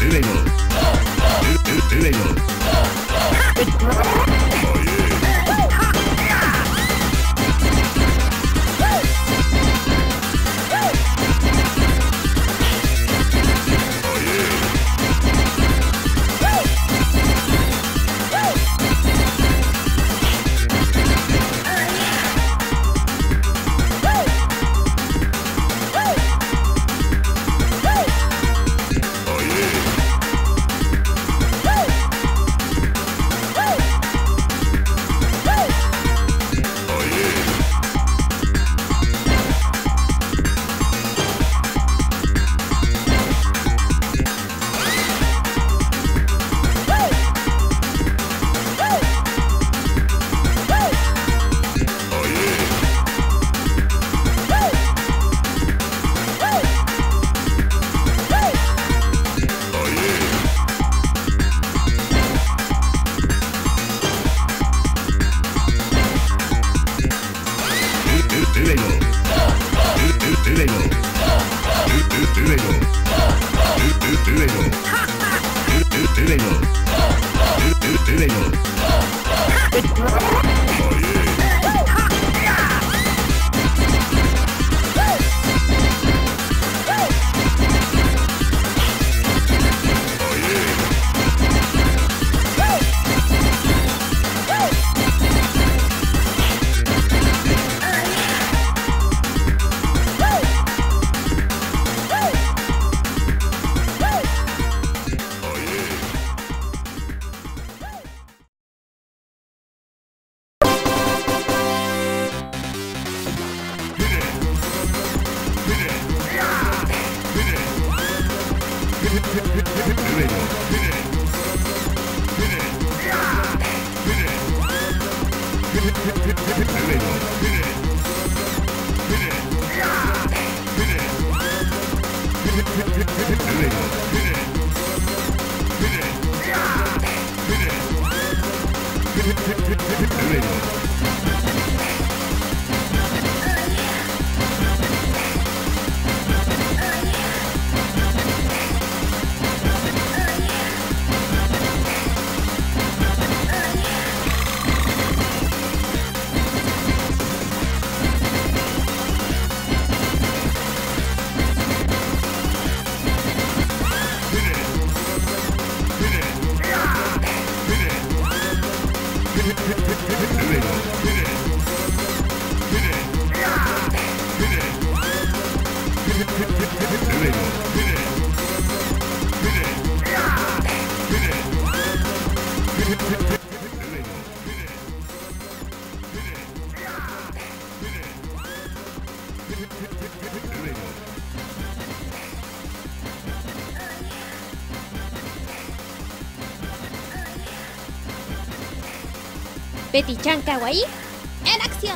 Betty-chan Kawaii en acción.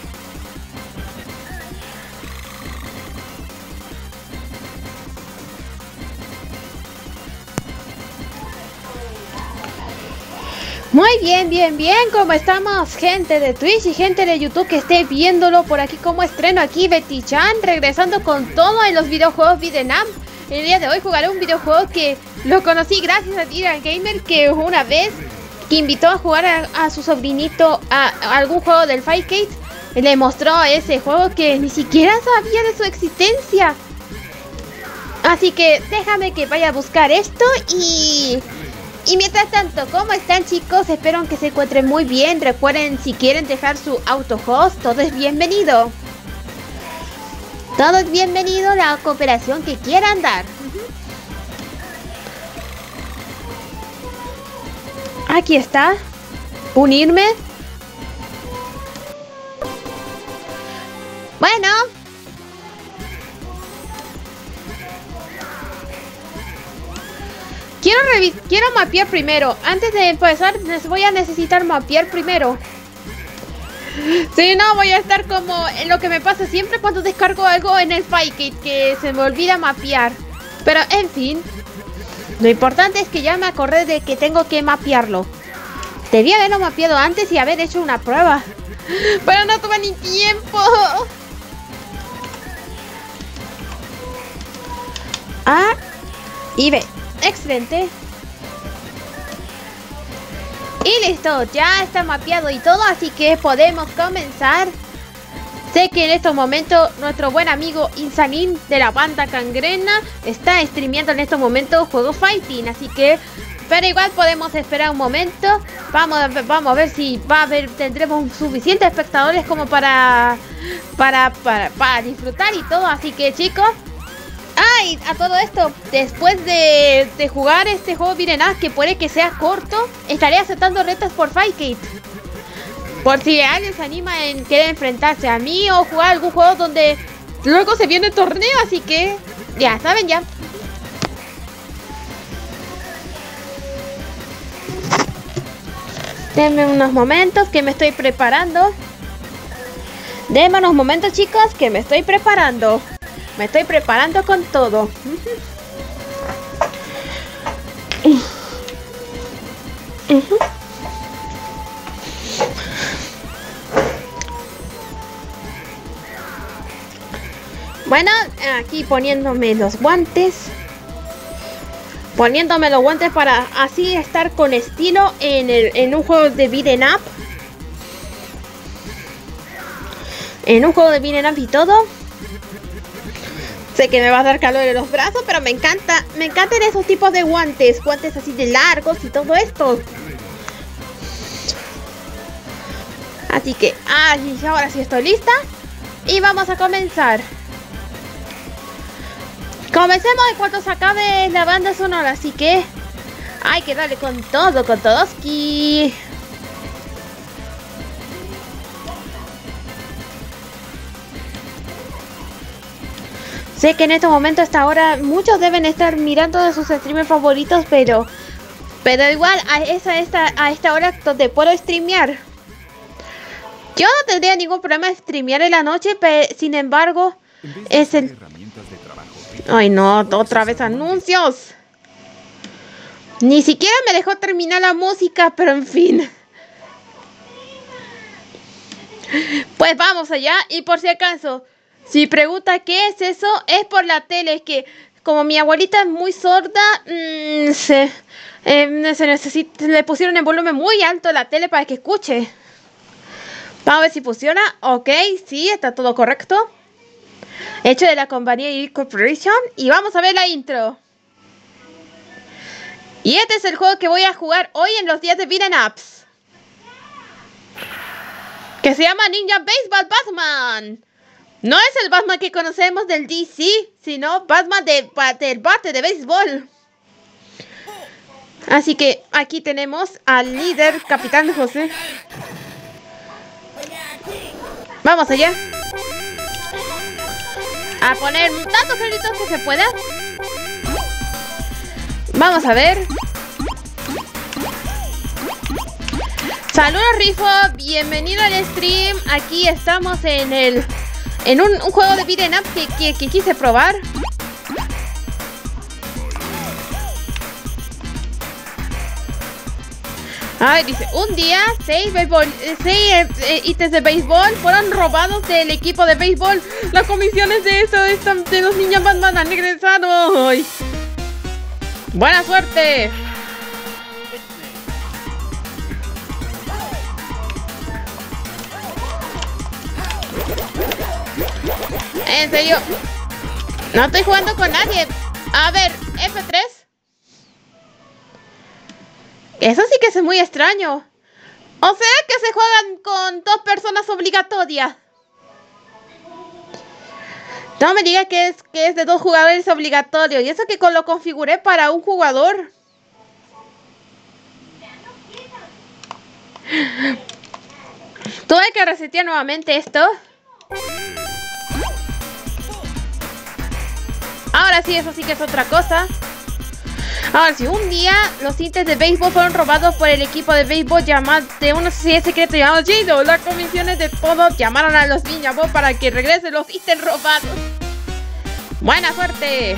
Muy bien, ¿cómo estamos, gente de Twitch y gente de YouTube que esté viéndolo por aquí como estreno aquí? Betty-chan regresando con todo en los videojuegos Beat'em Up. El día de hoy jugaré un videojuego que lo conocí gracias a Tira Gamer, que una vez que invitó a jugar a su sobrinito a algún juego del Fightcade, le mostró ese juego que ni siquiera sabía de su existencia. Así que déjame que vaya a buscar esto y mientras tanto, ¿cómo están, chicos? Espero que se encuentren muy bien. Recuerden, si quieren dejar su auto host, todo es bienvenido. Todo es bienvenido, la cooperación que quieran dar. Aquí está. Unirme. Bueno. Quiero mapear primero. Antes de empezar, voy a necesitar mapear primero. Si no, voy a estar como en lo que me pasa siempre cuando descargo algo en el Fightcade, que se me olvida mapear. Pero, en fin. Lo importante es que ya me acordé de que tengo que mapearlo. Debía haberlo mapeado antes y haber hecho una prueba. Pero no tuve ni tiempo. A y B. excelente. Y listo, ya está mapeado y todo, así que podemos comenzar. Sé que en estos momentos nuestro buen amigo Insanin de la banda Cangrena está streameando en estos momentos juegos fighting, así que... Pero igual podemos esperar un momento. Vamos a ver si tendremos suficientes espectadores como para disfrutar y todo. Así que chicos, y a todo esto, después de jugar este juego Beat'em Up, que puede que sea corto, estaré aceptando retos por Fightcade. Por si alguien se anima en querer enfrentarse a mí o jugar algún juego donde luego se viene el torneo. Así que ya saben ya. Denme unos momentos que me estoy preparando. Denme unos momentos, chicos, que me estoy preparando. Me estoy preparando con todo. Bueno, aquí poniéndome los guantes. Poniéndome los guantes para así estar con estilo en un juego de Beat'em Up. En un juego de Beat'em Up y todo. Sé que me va a dar calor en los brazos, pero me encantan esos tipos de guantes. Guantes así de largos y todo esto. Así que, ahora sí estoy lista. Y vamos a comenzar. Comencemos en cuanto se acabe la banda sonora, así que hay que darle con todo, con todoski. Sé que en estos momentos, hasta ahora, muchos deben estar mirando de sus streamers favoritos, pero igual a esta hora donde puedo streamear. Yo no tendría ningún problema de streamear en la noche, pero sin embargo, es el... Ay no, otra vez anuncios. Ni siquiera me dejó terminar la música, pero en fin. Pues vamos allá. Y por si acaso, si pregunta qué es eso, es por la tele. Es que como mi abuelita es muy sorda, le pusieron el volumen muy alto a la tele para que escuche. Vamos a ver si funciona. Ok, sí, está todo correcto. Hecho de la compañía Elite Corporation. Y vamos a ver la intro. Y este es el juego que voy a jugar hoy en los días de Beat'em Ups, que se llama Ninja Baseball Batman. No es el Batman que conocemos del DC, sino Batman del bate de béisbol. Así que aquí tenemos al líder, Capitán José. Vamos allá. A poner tantos créditos que se pueda. Vamos a ver. Saludos Rifo, bienvenido al stream. Aquí estamos en un juego de Beat'em Up que quise probar. Ay, dice, un día 6 ítems de béisbol fueron robados del equipo de béisbol. Las comisiones de los niños Batman han regresado. Ay. Buena suerte. En serio, no estoy jugando con nadie. A ver, F3. Eso sí que es muy extraño. O sea que se juegan con 2 personas obligatorias. No me diga que es de 2 jugadores obligatorios. Y eso que lo configuré para un jugador. Tuve que resetear nuevamente esto. Ahora sí, eso sí que es otra cosa. Ahora sí, un día los ítems de béisbol fueron robados por el equipo de béisbol de una sociedad secreta llamada Jido. Las comisiones de todos llamaron a los Ninja Bob para que regresen los ítems robados. ¡Buena suerte!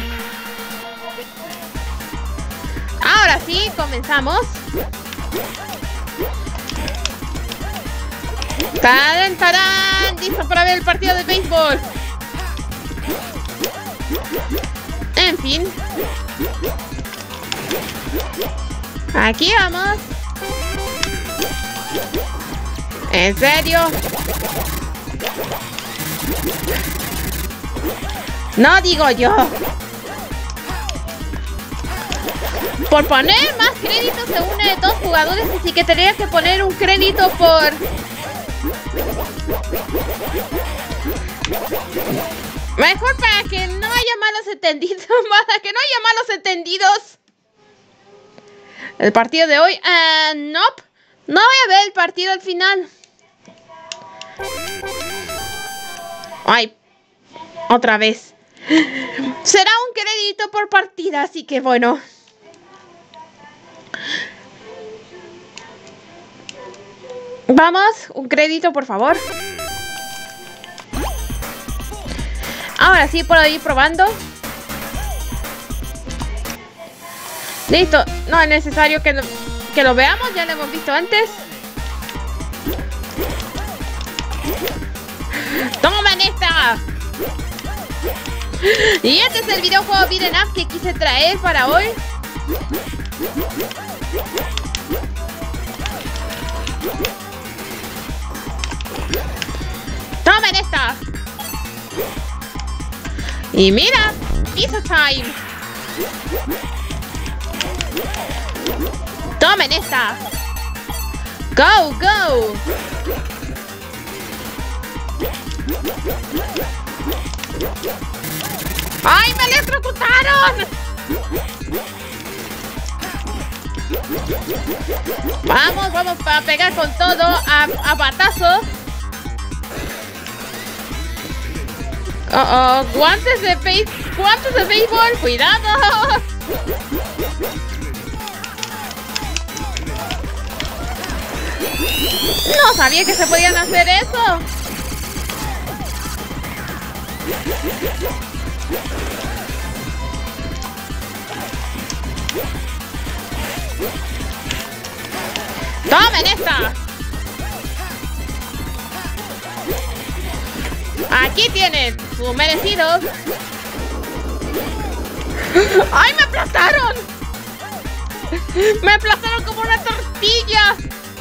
Ahora sí, comenzamos. ¡Tarán, tarán! Listo para ver el partido de béisbol. En fin. Aquí vamos. ¿En serio? No digo yo. Por poner más créditos se une dos jugadores, así que tendría que poner un crédito por... Mejor para que no haya malos entendidos. Para que no haya malos entendidos. El partido de hoy. Nope. No voy a ver el partido al final. Ay. Otra vez. Será un crédito por partida, así que bueno. Vamos, un crédito, por favor. Ahora sí puedo ir probando. Listo. No es necesario que lo veamos. Ya lo hemos visto antes. ¡Tomen esta! Y este es el videojuego Beat'em Up que quise traer para hoy. ¡Tomen esta! Y mira, pizza time. Tomen esta. Go, go. ¡Ay, me electrocutaron! Vamos a pegar con todo a batazo. Guantes de béisbol, cuidado. No sabía que se podían hacer eso. ¡Tomen esta! Aquí tienen sus merecidos. ¡Ay, me aplastaron! ¡Me aplastaron como una tortilla!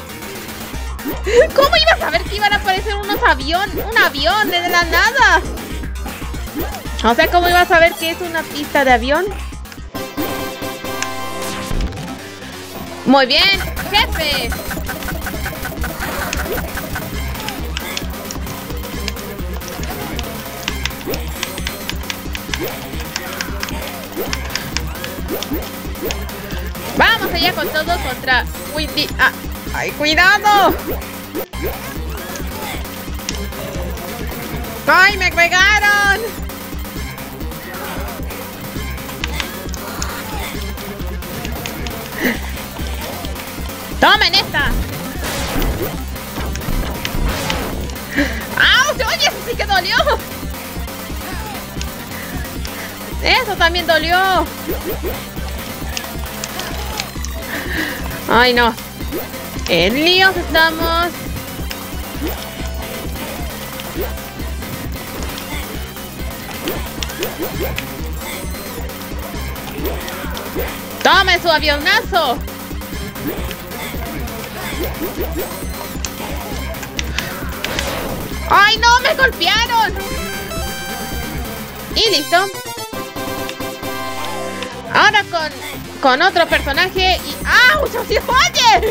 ¿Cómo ibas a ver que iban a aparecer un avión de la nada? O sea, ¿cómo ibas a ver que es una pista de avión? Muy bien, jefe. Vamos allá con todo contra Windy. ¡Ay, cuidado! ¡Ay, me pegaron! ¡Tomen esta! ¡Auch! ¡Oye, eso sí que dolió! ¡Eso también dolió! ¡Ay, no! ¡En líos estamos! ¡Tome su avionazo! ¡Ay, no! ¡Me golpearon! Y listo. Ahora con otro personaje y... ¡Auch! ¡Sí, oye!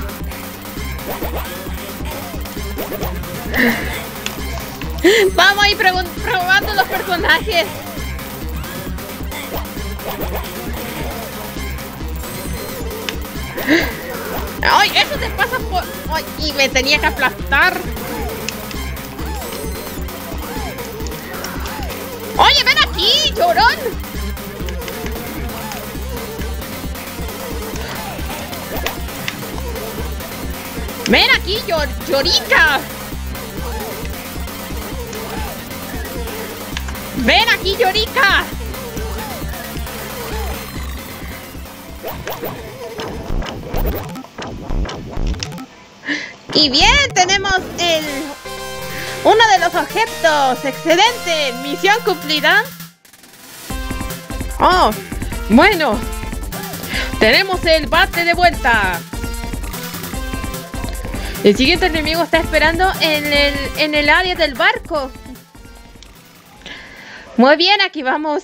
Vamos a ir probando los personajes. ¡Ay! Eso te pasa por... ¡Ay! Y me tenía que aplastar. ¡Oye, ven aquí, llorón! ¡Ven aquí, llorica! ¡Ven aquí, llorica! Y bien, tenemos uno de los objetos. ¡Excelente! Misión cumplida. Oh, bueno. Tenemos el bate de vuelta. El siguiente enemigo está esperando en el área del barco. Muy bien, aquí vamos.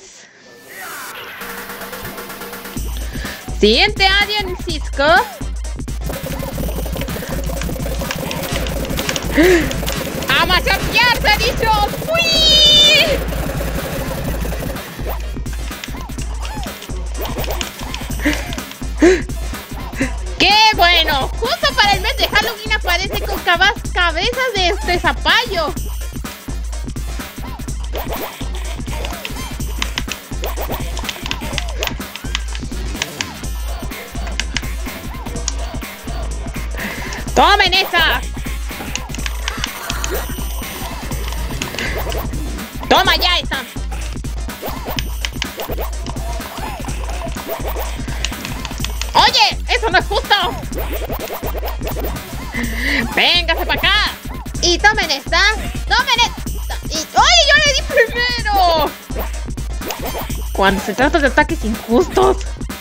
Siguiente área en Cisco. ¡A machapear, se ha dicho! ¡Uy! ¡Qué bueno! Justo para el mes de Halloween aparece con cabezas de zapallo. ¡Tomen esa! ¡Toma ya esa! ¡Oye! ¡Eso no es justo! ¡Véngase para acá! Y tomen esta. ¡Tomen esta! Y... ¡Oye! ¡Yo le di primero! Cuando se trata de ataques injustos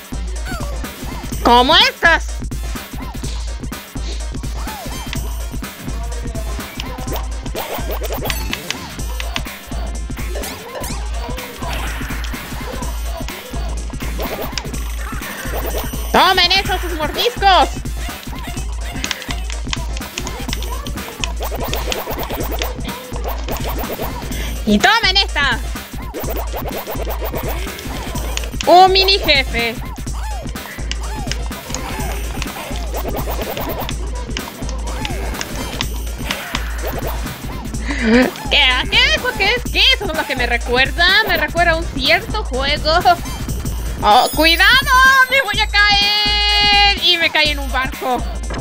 como estas. ¡Tomen esos sus mordiscos! ¡Y tomen esta! ¡Un mini jefe! ¿Qué? Eso es lo que me recuerda. Me recuerda a un cierto juego. ¡Oh, cuidado! ¡Me voy a caer! Y me caí en un barco.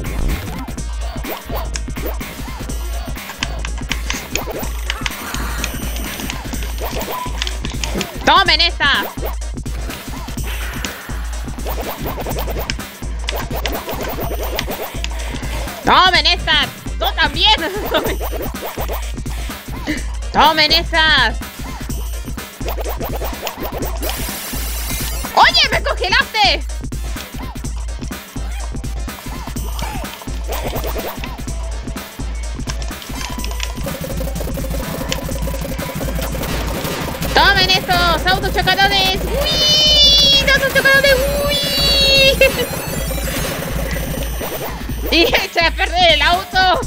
¡Tomen esta! ¡Tomen esta! ¡Tú también! ¡Tomen esas! ¡Oye, me congelaste! ¡Tomen estos autochocadores! ¡Uy! ¡Autochocadores! ¡Uy! ¡Y echa a perder el auto!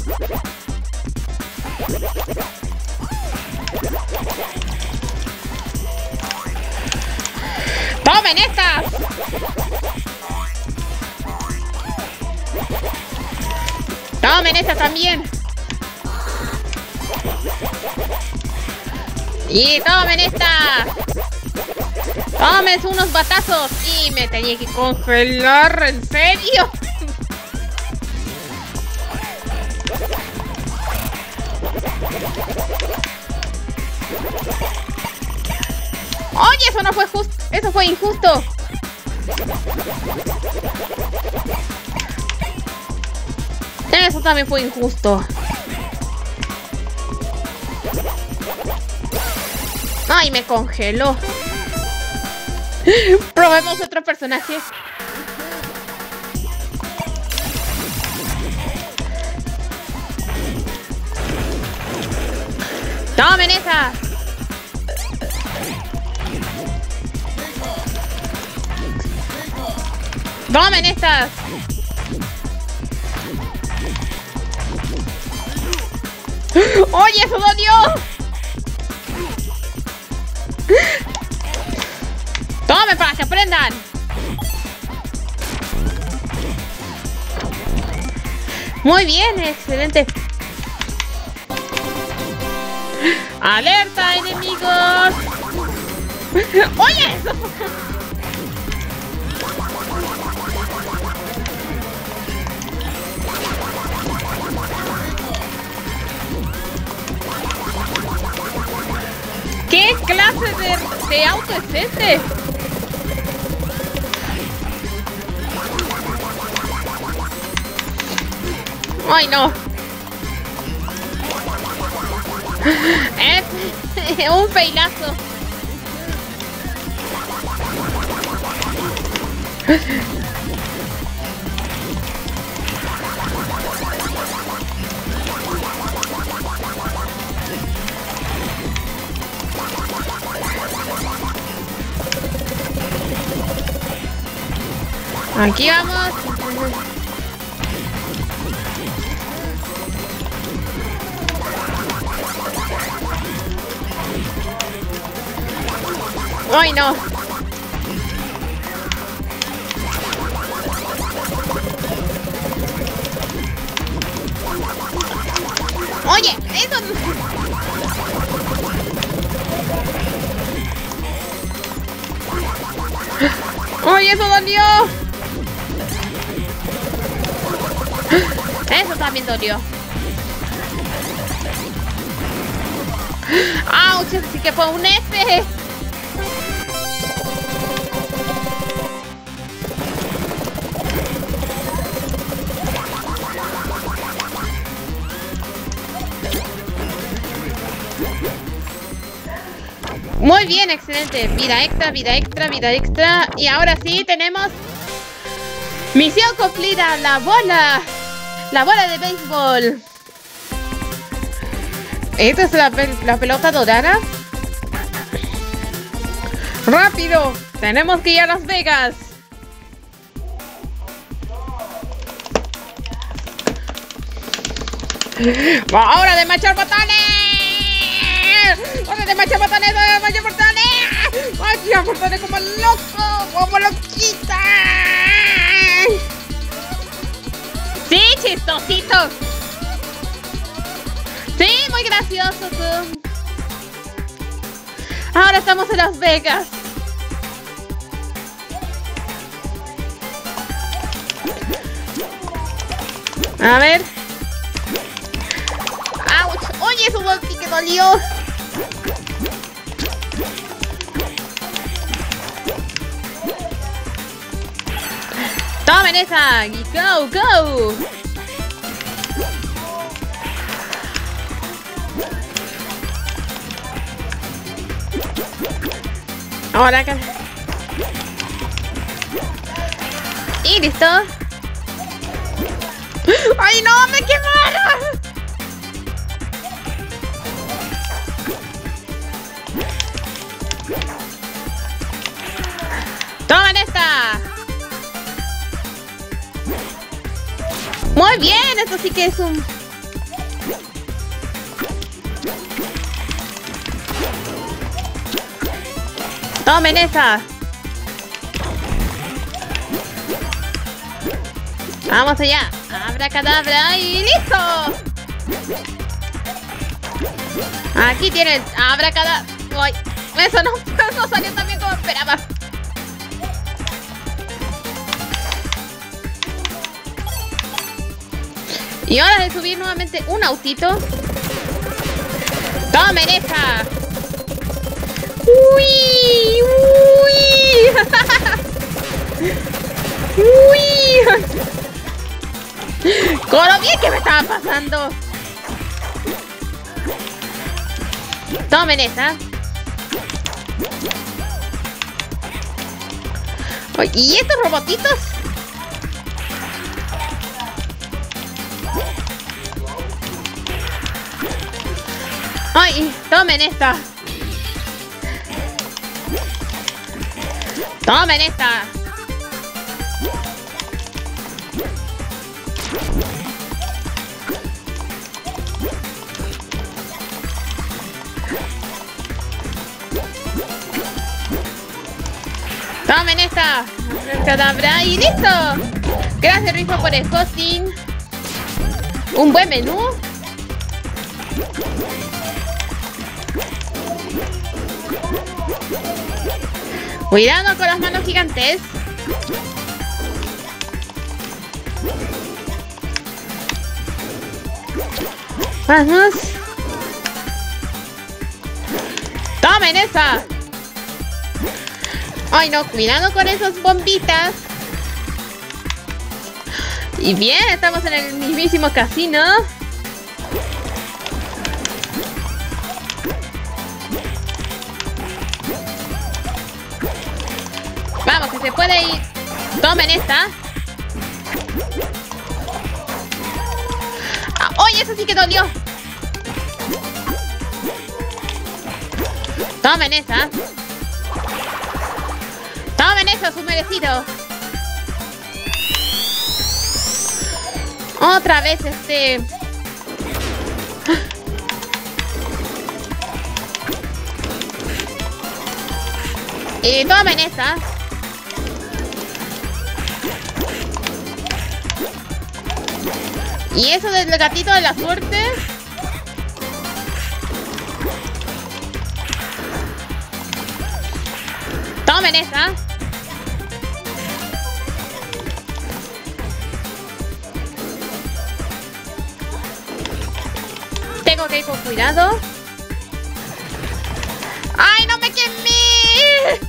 ¡Tomen estas! ¡Tomen estas también! ¡Y tomen esta! ¡Tomen unos batazos! ¡Y me tenía que congelar! ¿En serio? ¡Oye! Eso no fue justo. Eso fue injusto. Eso también fue injusto. ¡Ay, me congeló! Probemos otro personaje. ¡Tomen esa! ¡Tomen estas! ¡Oye, eso dolió! ¡Tomen para que aprendan! Muy bien, excelente. ¡Alerta, enemigos! ¡Oye! ¿Qué clase de auto es este? ¡Ay, no! Es un feilazo. Aquí vamos. ¡Ay, no! Oye, eso... ¡Oye, eso dolió! Eso también dolió. ¡Auch! Sí que fue un F. Muy bien, excelente. Vida extra, vida extra, vida extra. Y ahora sí tenemos misión cumplida. La bola de béisbol. Esta es la pelota dorada. ¡Rápido! Tenemos que ir a Las Vegas. ¡Hora de marchar botones! ¡Hora de marchar botones! ¡Hora de marchar botones! ¡Marchar botones como loco! ¡Como loquita! ¡Sí, chistositos! ¡Sí, muy gracioso tú! Ahora estamos en Las Vegas. A ver. ¡Auch! ¡Oye, eso sí que dolió! ¡Tomen esa! Y ¡go, go! Ahora acá. Y listo. ¡Ay, no! ¡Me quemaron! ¡Tomen esta! Muy bien, esto sí que es un... ¡Tomen esa! ¡Vamos allá! ¡Abracadabra! ¡Y listo! Aquí tienen abracadabra. ¡Ay! Eso no salió tan bien como esperaba. Y ahora de subir nuevamente un autito. ¡Tomen esa! ¡Uy! ¡Uy! ¡Uy! ¡Con lo bien que me estaba pasando! ¡Tomen esa! Oye, ¿y estos robotitos? ¡Ay! ¡Tomen esta! ¡Tomen esta! ¡Tomen esta! ¡Cadabra! ¡Y listo! Gracias, Rifo, por el hosting. Un buen menú. Cuidado con las manos gigantes. Vamos. ¡Tomen esa! Ay, no, cuidado con esas bombitas. Y bien, estamos en el mismísimo casino. Vamos, que se puede ir. Tomen esta. Ah, ¡oye, eso sí que dolió! Tomen esa. Tomen eso, su merecido. Otra vez Y tomen esta. Y eso del gatito de la suerte. Tomen esa. Tengo que ir con cuidado. ¡Ay, no me quemé!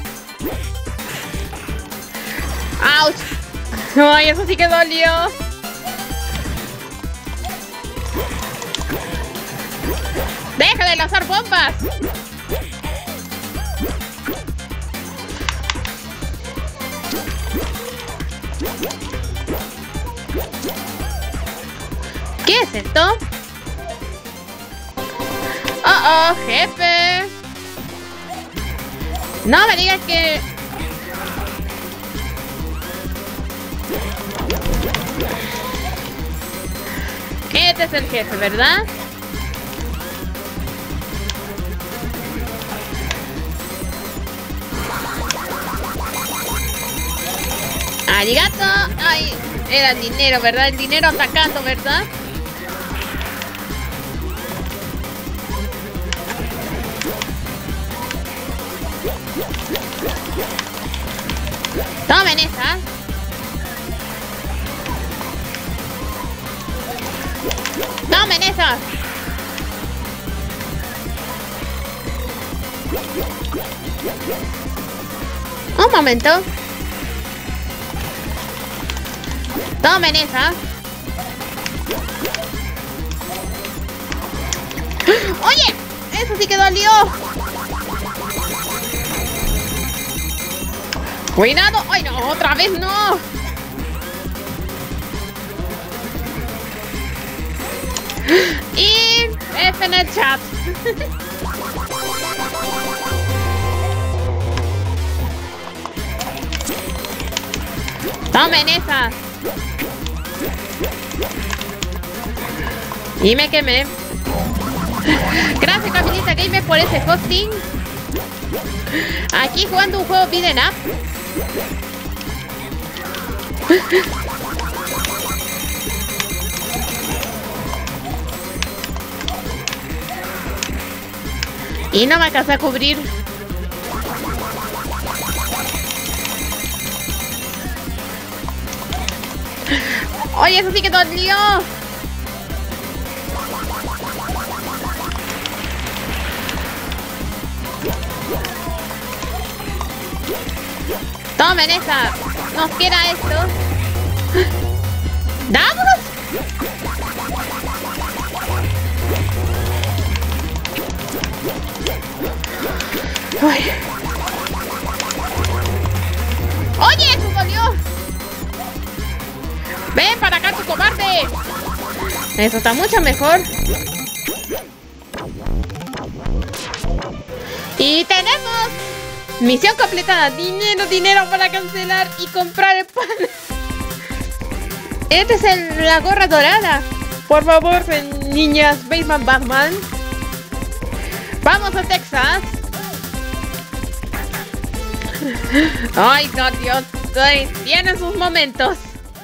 ¡Auch! ¡Ay, eso sí que dolió! ¡Deja de lanzar bombas! ¿Qué es esto? ¡Oh, jefe! No me digas que... Este es el jefe, ¿verdad? ¡Arigato! ¡Ay! Era el dinero, ¿verdad? El dinero atacando, ¿verdad? ¡Tomen esa! ¡Tomen esa! Un momento. Tomen esa. ¡Oye! ¡Eso sí que dolió! ¡Cuidado! ¡Ay, no! ¡Otra vez no! Y... F en el chat. ¡Tomen esa! Y me quemé. Gracias, Camilita Gamer, por ese hosting. Aquí jugando un juego beat'em up. Y no me alcanza a cubrir. Oye, eso sí que dolió. Tomen esa. Nos queda esto. ¡Vámonos! Ay. ¡Oye, eso dolió! ¡Ven para acá, tu cobarde! Eso está mucho mejor. Y tenemos misión completada. Dinero, dinero para cancelar y comprar el pan. Este es la gorra dorada. Por favor, niñas, Batman. Vamos a Texas. Ay, no, Dios. Tienen sus momentos.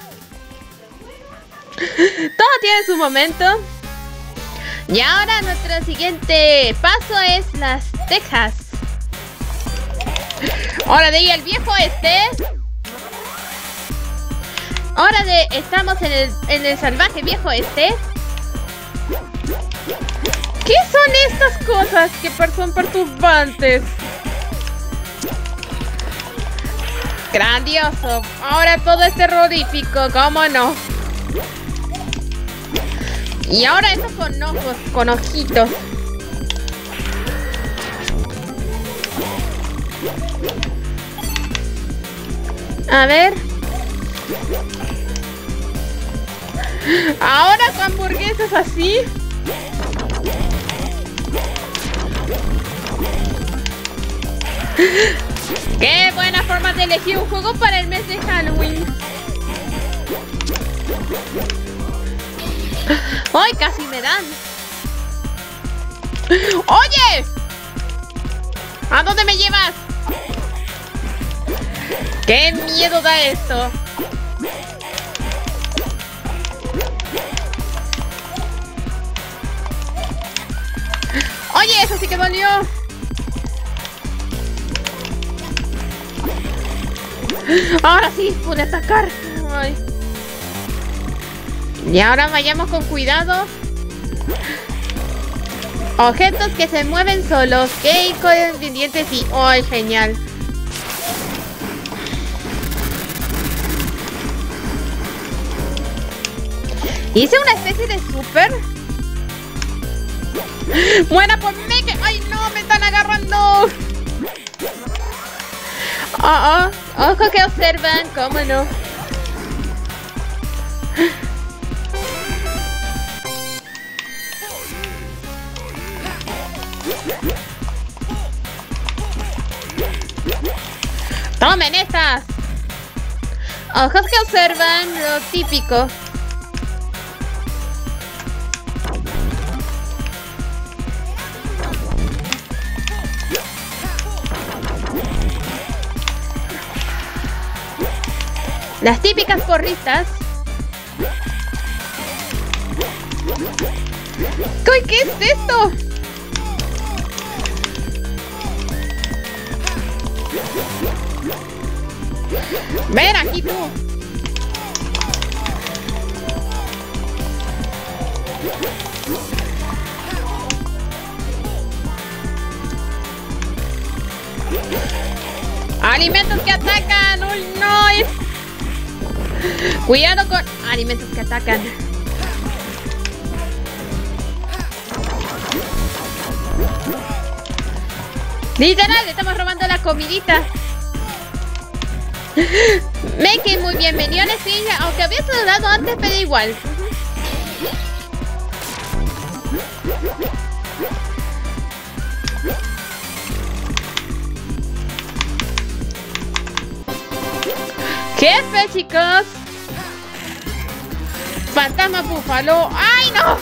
Todo tiene su momento. Y ahora nuestro siguiente paso es las Texas. Hora de ir al viejo este. Hora de... Estamos en el salvaje viejo este. ¿Qué son estas cosas que son perturbantes? Grandioso. Ahora todo es terrorífico, ¿cómo no? Y ahora esto con ojos, con ojitos. A ver. Ahora con hamburguesas así. ¡Qué buena forma de elegir un juego para el mes de Halloween! ¡Ay, casi me dan! ¡Oye! ¿A dónde me llevas? ¡Qué miedo da esto! ¡Oye, eso sí que dolió! Ahora sí, pude atacar. Ay. Y ahora vayamos con cuidado. Objetos que se mueven solos. Que inconvenientes y... ¡ay, genial! Hice una especie de super. ¡Muera por mí! Que... ¡ay, no! ¡Me están agarrando! Ojo que observan, cómo no. Tomen estas. Ojos que observan, lo típico. Las típicas porristas. ¿Qué es esto? Ven aquí tú. Alimentos que atacan. ¡Uy, no! Cuidado con alimentos que atacan. Literal, le estamos robando la comidita. Make muy bienvenido, sí, aunque había saludado antes, pero igual. Jefe, chicos. Fantasma búfalo. ¡Ay, no!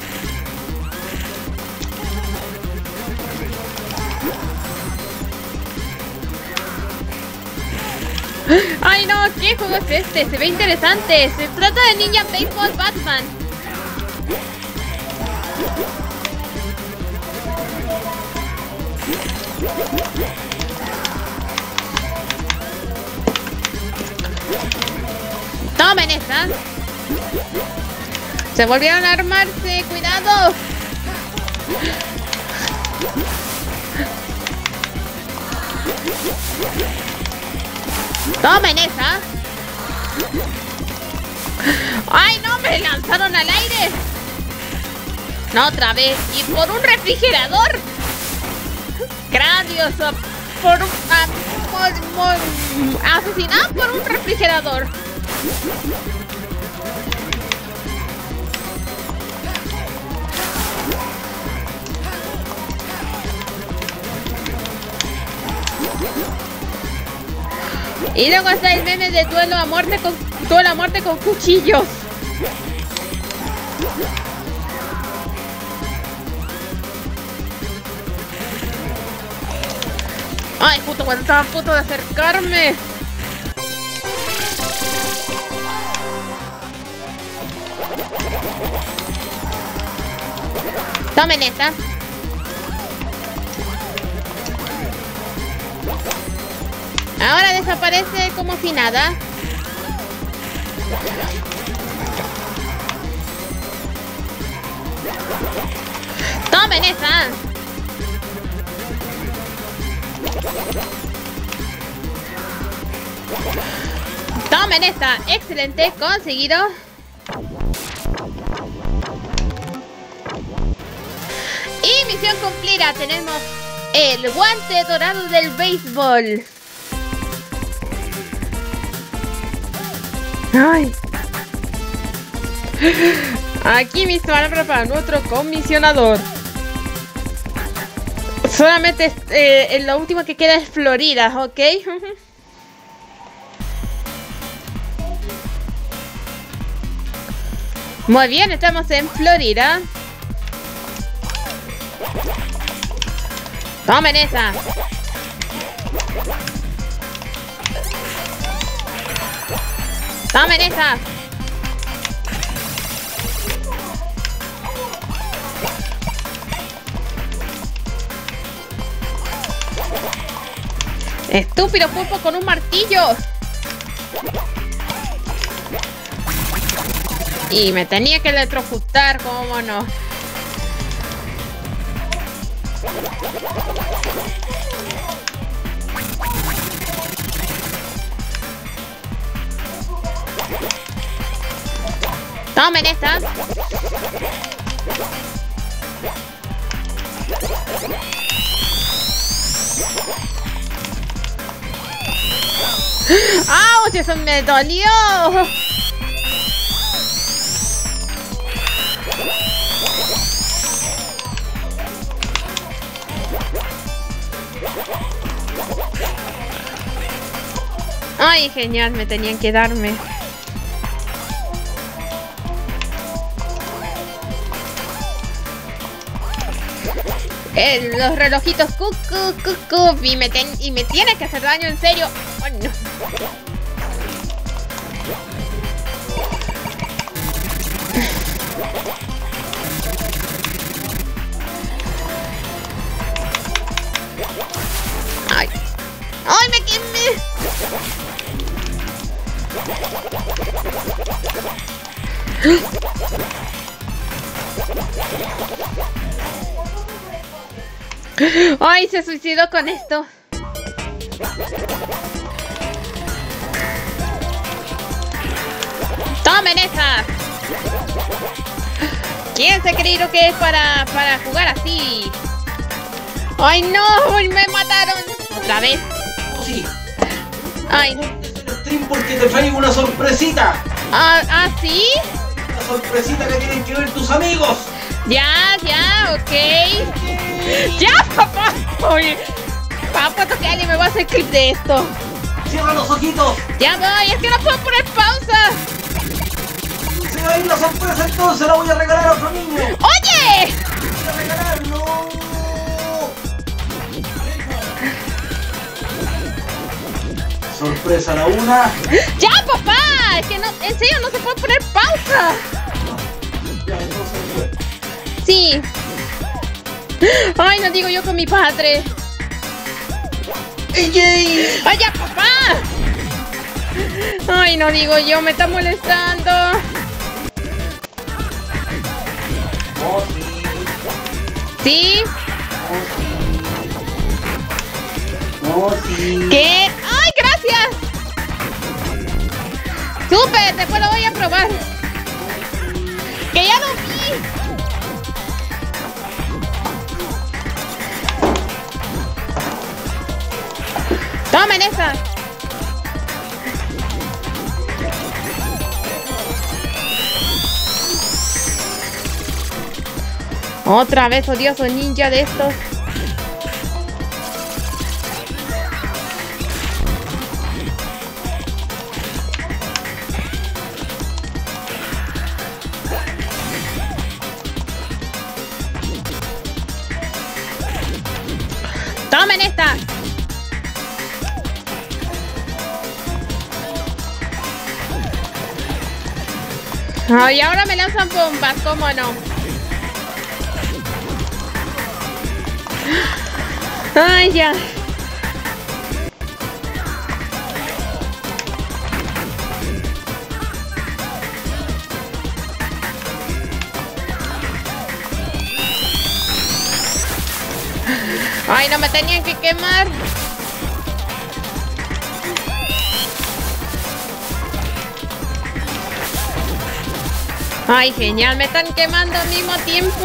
¡Ay, no! ¿Qué juego es este? Se ve interesante. Se trata de Ninja Baseball Batman. ¡Tomen esta! Se volvieron a armarse. ¡Cuidado! ¡Tomen esa! ¡Ay, no! ¡Me lanzaron al aire! ¡No, otra vez! ¡Y por un refrigerador! ¡Cráneo! Por un... asesinado por un refrigerador. Y luego está el meme de duelo a muerte con cuchillos. Ay, justo cuando estaba a punto de acercarme. Tomen esta. Ahora desaparece como si nada. ¡Tomen esa! ¡Tomen esta! ¡Excelente! ¡Conseguido! Y misión cumplida. Tenemos el guante dorado del béisbol. ¡Ay! Aquí mis palabras para nuestro comisionador. Solamente lo último que queda es Florida, ¿ok? Muy bien, estamos en Florida. Tomen esa. Tomen esa. Estúpido pulpo con un martillo. Y me tenía que electrocutar, cómo no. Tomen esta. ¡Auch! ¡Eso me dolió! Ay, genial, me tenían que darme. Los relojitos y me tiene que hacer daño, en serio. Oh, no. Ay. Ay, me quemé. Ay, se suicidó con esto. ¡Tomen esa! ¿Quién se creyó que es para jugar así? ¡Ay, no! ¡Me mataron! ¿Otra vez? Sí. ¡Ay! El stream porque te traigo una sorpresita. ¿Ah, sí? Una sorpresita que tienen que ver tus amigos. Ya, ok. ¡Ya, papá! Oye, papá, toque alguien me va a hacer clip de esto. Cierra los ojitos. Ya voy, es que no puedo poner pausa. Se va a ir la sorpresa, entonces la voy a regalar a otro niño. ¡Oye! Voy a regalar, no. Sorpresa la una. ¡Ya, papá! Es que no, en serio, no se puede poner pausa. Ya, entonces fue. Sí. Ay, no digo yo con mi padre. ¡Ey! ¡Ay, ya, papá! Ay, no digo yo, me está molestando. Oh, sí. ¿Sí? Oh, sí. ¿Qué? ¡Ay, gracias! ¡Súper! Después lo voy a probar. ¡Que ya lo vi! ¡Tomen esa! Otra vez odioso ninja de estos. ¡Tomen esta! Ay, ahora me lanzan bombas, ¿cómo no? Ay, ya. Ay, no me tenían que quemar. Ay, genial, me están quemando al mismo tiempo.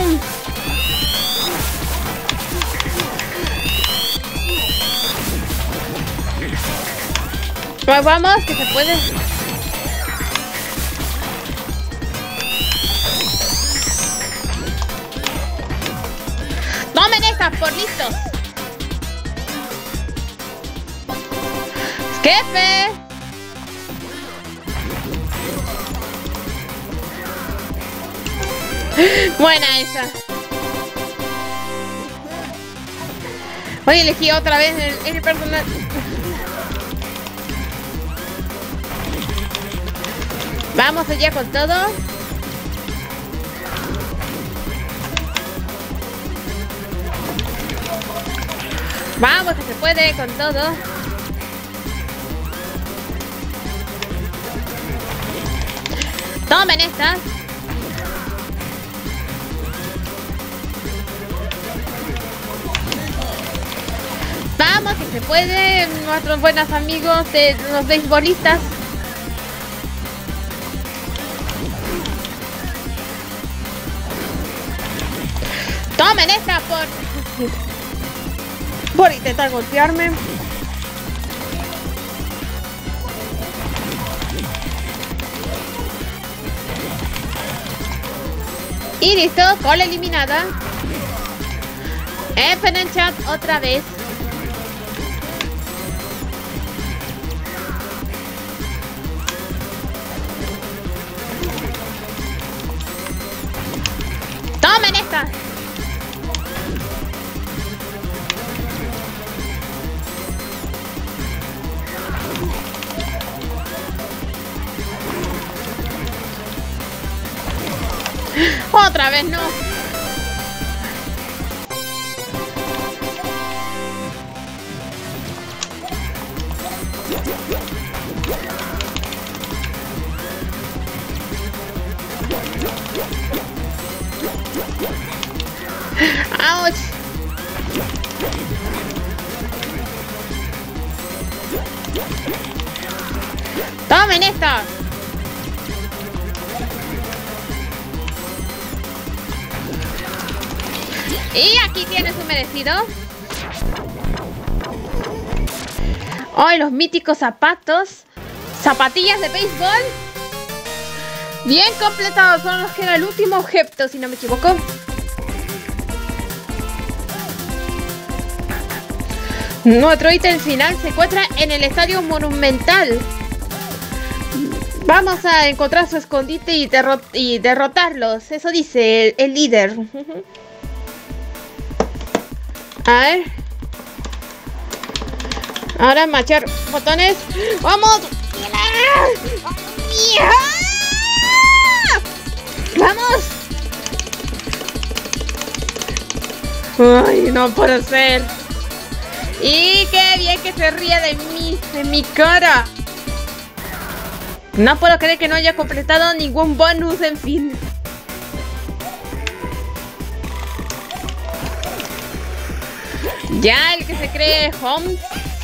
Pues vamos, que se puede. Tomen estas por listos. ¡Jefe! Buena esa. Hoy elegí otra vez el personaje. Vamos allá con todo. Vamos, que se puede con todo. Tomen estas. Vamos, que se puede. Nuestros buenos amigos de los beisbolistas. Tomen esta por intentar golpearme. Y listo, cola eliminada. F en el chat otra vez. Tomen esta. Otra vez no. ¡Auch! ¡Tomen esta! Y aquí tiene su merecido. Hoy los míticos zapatos. Zapatillas de béisbol. Bien completados. Son los que era el último objeto, si no me equivoco. Nuestro ítem final se encuentra en el Estadio Monumental. Vamos a encontrar su escondite y derrotarlos. Eso dice el líder. A ver. Ahora machar botones. ¡Vamos! ¡Vamos! ¡Ay, no puede ser! ¡Y qué bien que se ríe de mí! ¡De mi cara! No puedo creer que no haya completado ningún bonus, en fin. Ya el que se cree Holmes.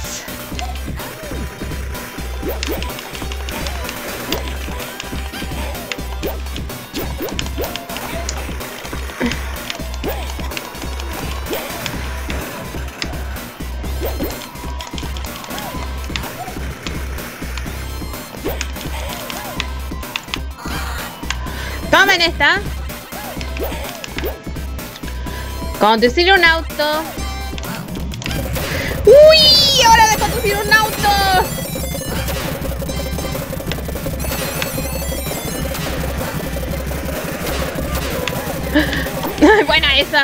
Tomen esta. Conducir un auto. ¡Uy! ¡Hora de conducir un auto! Buena esa.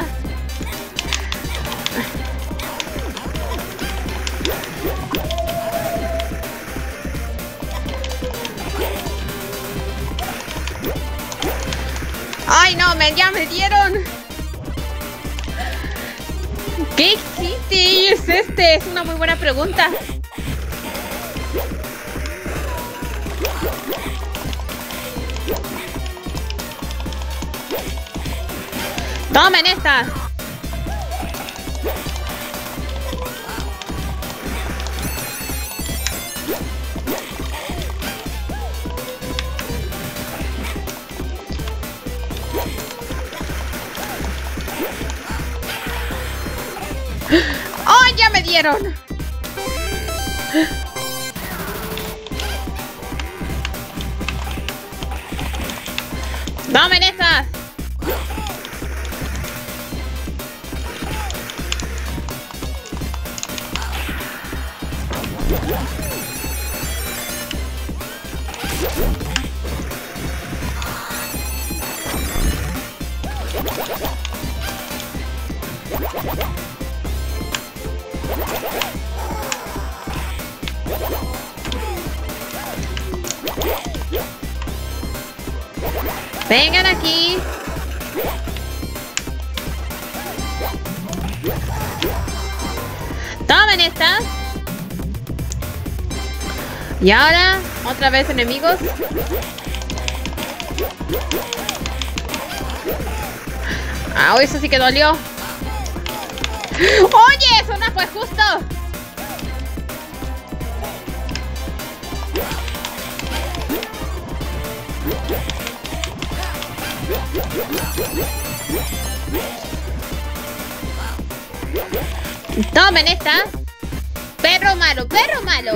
¡Ay, no! ¡Ya me dieron! ¿Qué City es este? Es una muy buena pregunta. ¡Tomen esta! ¡Oh, ya me dieron! ¡Tomen estas! Vengan aquí. Tomen esta. Y ahora, otra vez enemigos. Ah, eso sí que dolió. Oye, eso no fue justo. Tomen esta. Perro malo, perro malo.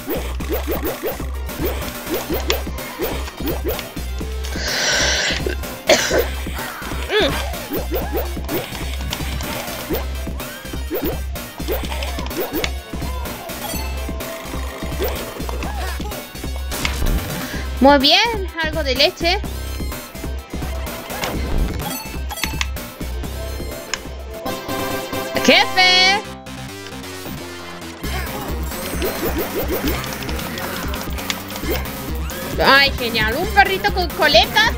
Muy bien, algo de leche. ¡Jefe! ¡Ay, genial! ¡Un perrito con coletas!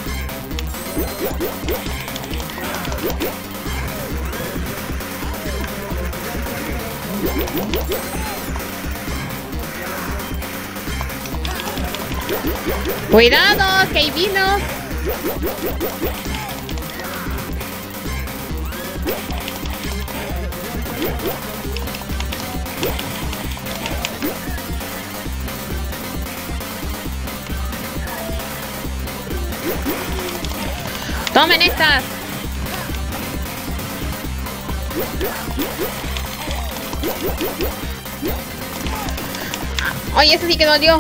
¡Cuidado! ¡Que ahí vino! ¡Tomen estas! ¡Oye, eso sí que dolió!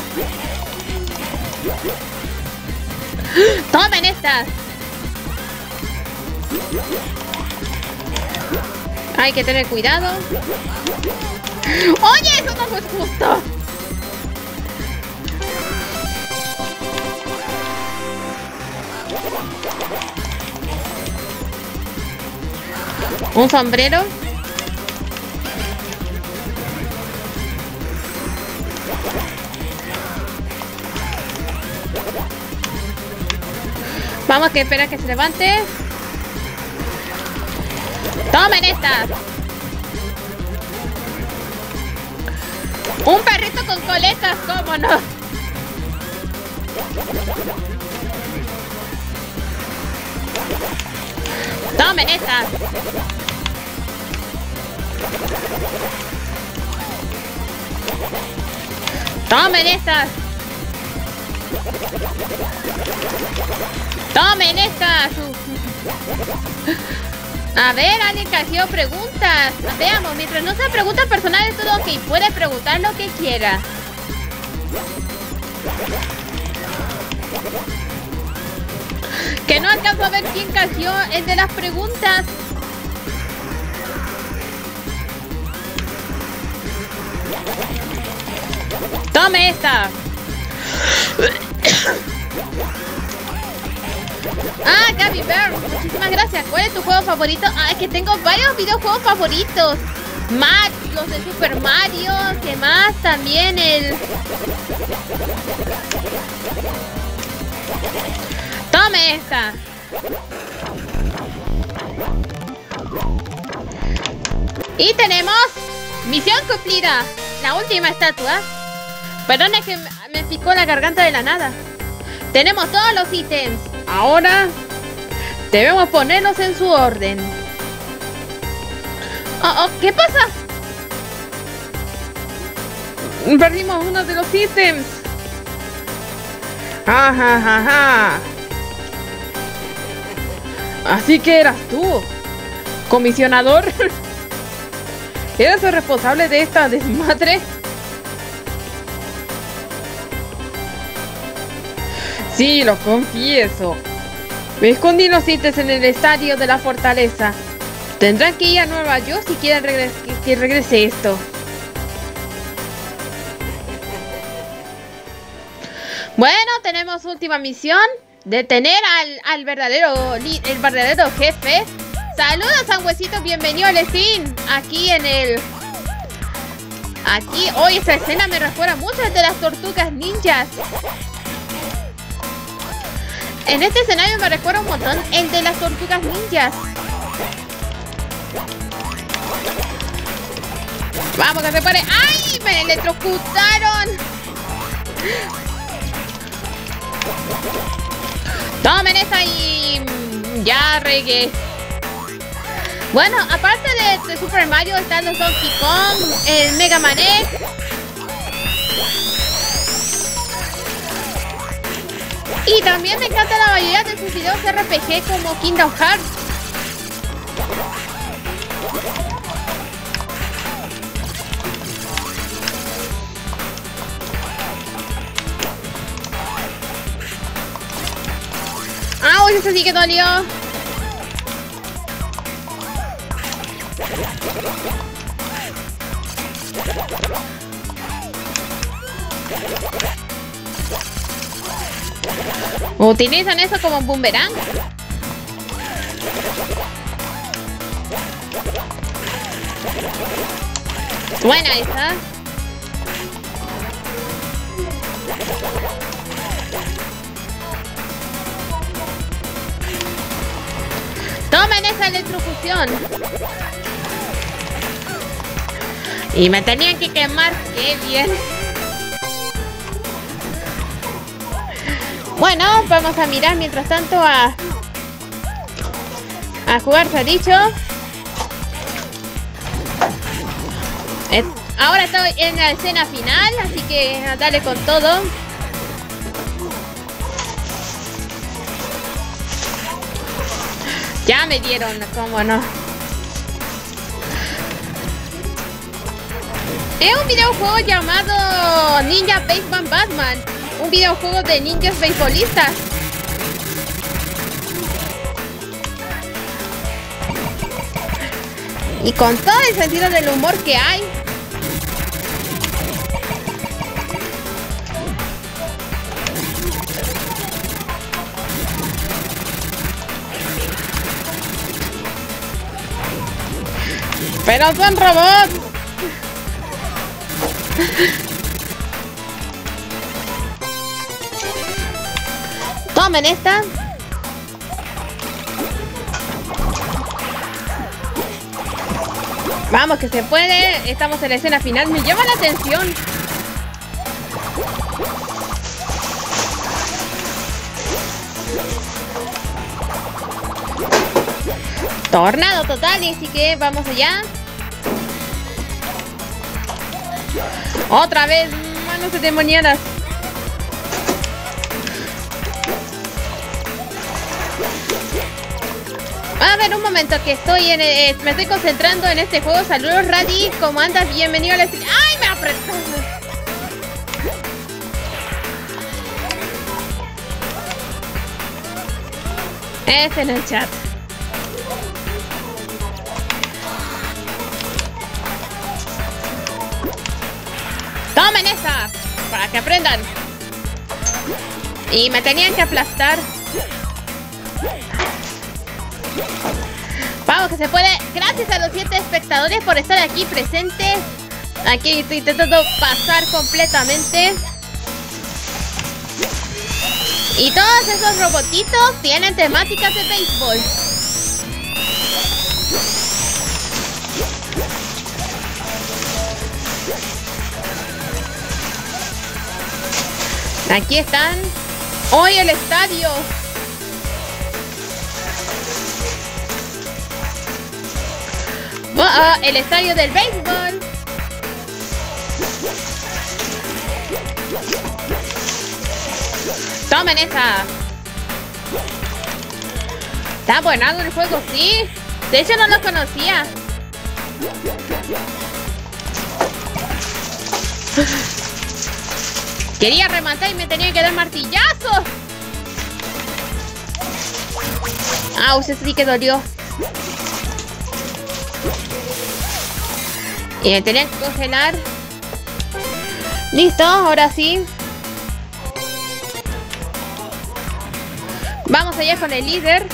¡Tomen estas! Hay que tener cuidado. ¡Oye, eso no fue justo! Un sombrero. Vamos, que espera que se levante. ¡Tomen estas! ¡Un perrito con coletas! ¿Cómo no? ¡Tomen estas! ¡Tomen estas! ¡Tomen estas! A ver, alguien que ha sido preguntas. Veamos, mientras no sean preguntas personales, todo ok. Puede preguntar lo que quiera. Que no alcanzo a ver quién canjeó el de las preguntas. Tome esta. Ah, Gaby Bear, muchísimas gracias. ¿Cuál es tu juego favorito? Ah, es que tengo varios videojuegos favoritos. Más los de Super Mario, que más también el... Tome esta. Y tenemos misión cumplida. La última estatua. Perdón, es que me picó la garganta de la nada. Tenemos todos los ítems. Ahora debemos ponerlos en su orden. ¿Qué pasa? Perdimos uno de los ítems. Ajá. Así que eras tú, comisionador. ¿Eres el responsable de esta desmadre? Sí, lo confieso. Me escondí los ítems en el estadio de la fortaleza. Tendrán que ir a Nueva York si quieren que regrese esto. Bueno, tenemos última misión. Detener al verdadero jefe. Saludos, Sangüecito, bienvenido al Steam. Aquí en el... Aquí, hoy esta escena me recuerda mucho de las tortugas ninjas. En este escenario me recuerda un montón el de las tortugas ninjas. Vamos, que se pare. ¡Ay! ¡Me electrocutaron! Tomen esa y... ya regué. Bueno, aparte de Super Mario están los Donkey Kong, el Mega Man X. Y también me encanta la mayoría de sus videos RPG como Kingdom Hearts. ¡Ah! Eso sí que dolió. ¿Utilizan eso como un boomerang? Buena esa. Tomen esa electrocución. Y me tenían que quemar. ¡Qué bien! Bueno, vamos a mirar mientras tanto a jugar, se ha dicho. Ahora estoy en la escena final, así que a darle con todo. Ya me dieron, cómo no. Es un videojuego llamado Ninja Baseball Batman. Un videojuego de ninjas beisbolistas. Y con todo el sentido del humor que hay. Pero son robots. Tomen esta. Vamos, que se puede. Estamos en la escena final. Me llama la atención. Tornado total. Y así que vamos allá. Otra vez. Manos endemoniadas. A ver, un momento que estoy en me estoy concentrando en este juego. Saludos, Radi, ¿cómo andas? Bienvenido a la... ¡Ay, me apretó! Es en el chat. ¡Tomen esa! Para que aprendan. Y me tenían que aplastar. Vamos, que se puede. Gracias a los 7 espectadores por estar aquí presentes. Aquí estoy intentando pasar completamente. Y todos esos robotitos tienen temáticas de béisbol. Aquí están. Hoy el estadio. El estadio del béisbol. Tomen esa. Está buenado el juego, sí. De hecho no lo conocía. Quería rematar y me tenía que dar martillazos. Ah, usted sí que dolió. Y me tenían que congelar. Listo, ahora sí. Vamos allá con el líder.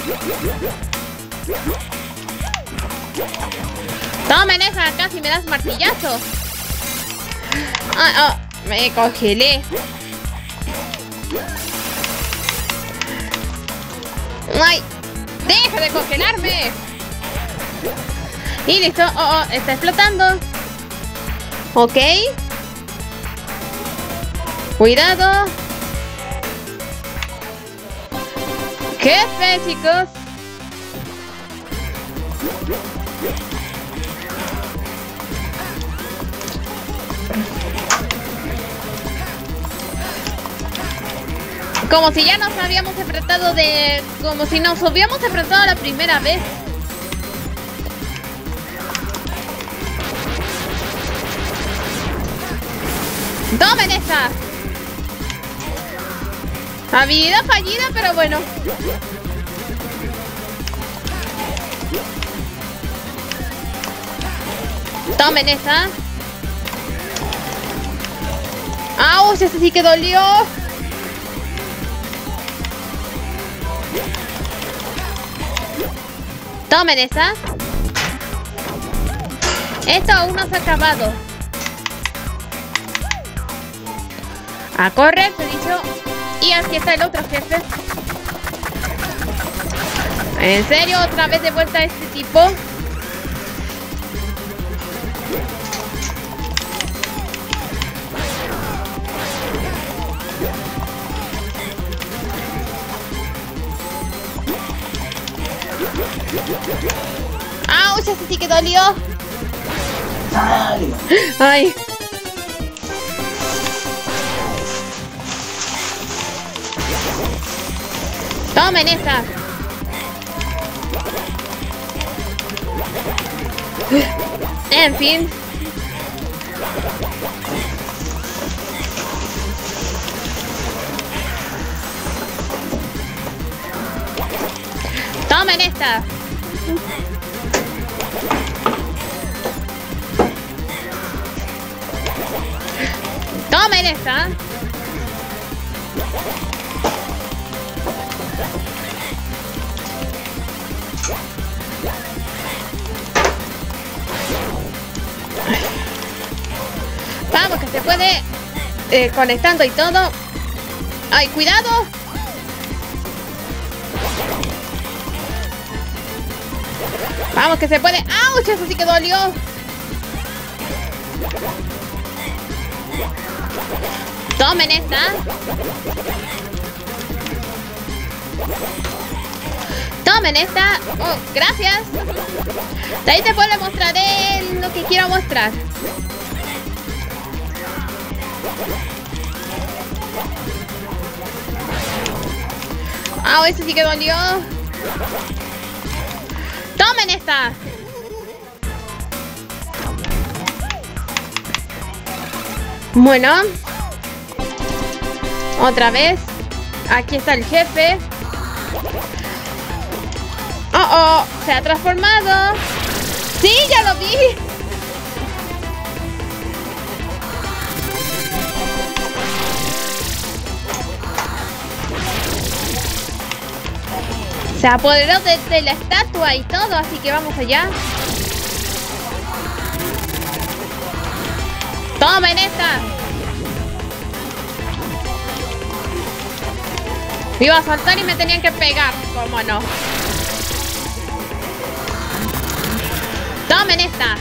Tomen esa, casi me das martillazo. Me congelé. ¡Ay! ¡Deja de congelarme! Y listo. Oh, está explotando. Ok. Cuidado. Jefe, chicos. Como si ya nos habíamos enfrentado como si nos hubiéramos enfrentado la primera vez. ¡Tomen esta! Habilidad fallida, pero bueno. Tomen esta. ¡Auch! Ese sí que dolió. Tomen esa. Esto aún no se ha acabado. A correr, se dicho. Y aquí está el otro jefe. ¿En serio? ¿Otra vez de vuelta a este tipo? ¡Auch! Ese sí que dolió. ¡Ay! ¡Tomen esa! En fin. ¡Tomen esta! ¡Tomen esta! Vamos, que se puede conectando y todo. ¡Ay, cuidado! Vamos, que se puede. ¡Auch! Eso sí que dolió. Tomen esta. Tomen esta. Oh, gracias. De ahí después les mostraré lo que quiero mostrar. Ah, ese sí que dolió. ¡Tomen esta! Bueno. Otra vez. Aquí está el jefe. Oh, se ha transformado. Sí, ya lo vi. Se apoderó de la estatua y todo, así que vamos allá. ¡Tomen esta! Me iba a saltar y me tenían que pegar, ¿cómo no? ¡Tomen esta!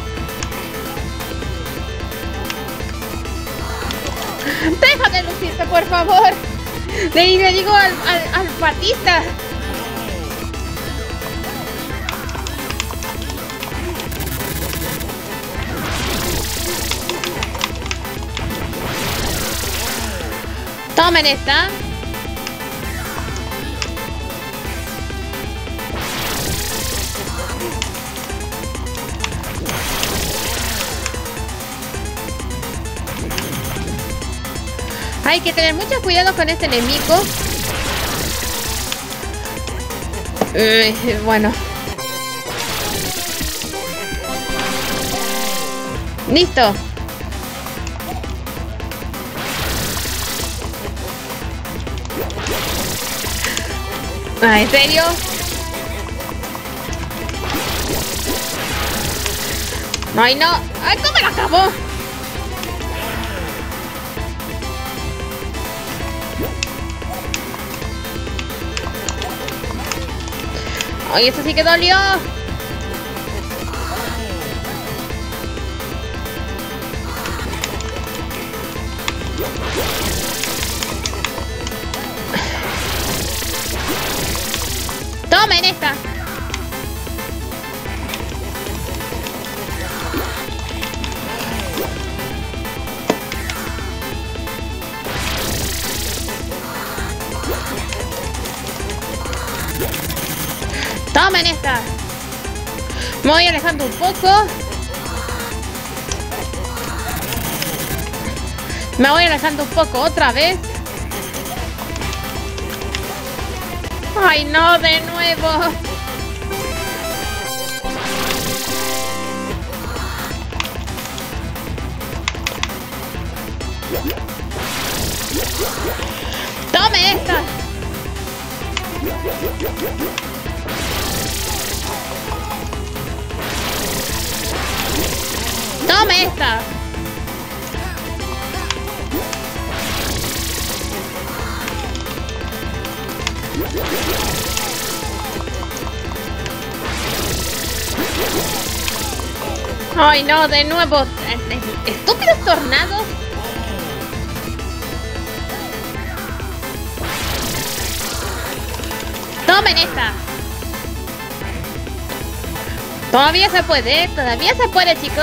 ¡Deja de lucirte, por favor! Le digo al patista. Tomen esta. Hay que tener mucho cuidado con este enemigo. Bueno. Listo. Ah, ¿en serio? Ay, no. Ay, ¿cómo me lo acabó? Ay, eso sí que dolió. Tomen esta. Tomen esta. Me voy alejando un poco. Me voy alejando un poco otra vez. ¡Ay, no! ¡De nuevo! ¡Tome esta! ¡Tome esta! ¡Ay, no! ¡De nuevo! ¡Estúpidos tornados! ¡Tomen esta! Todavía se puede, chicos.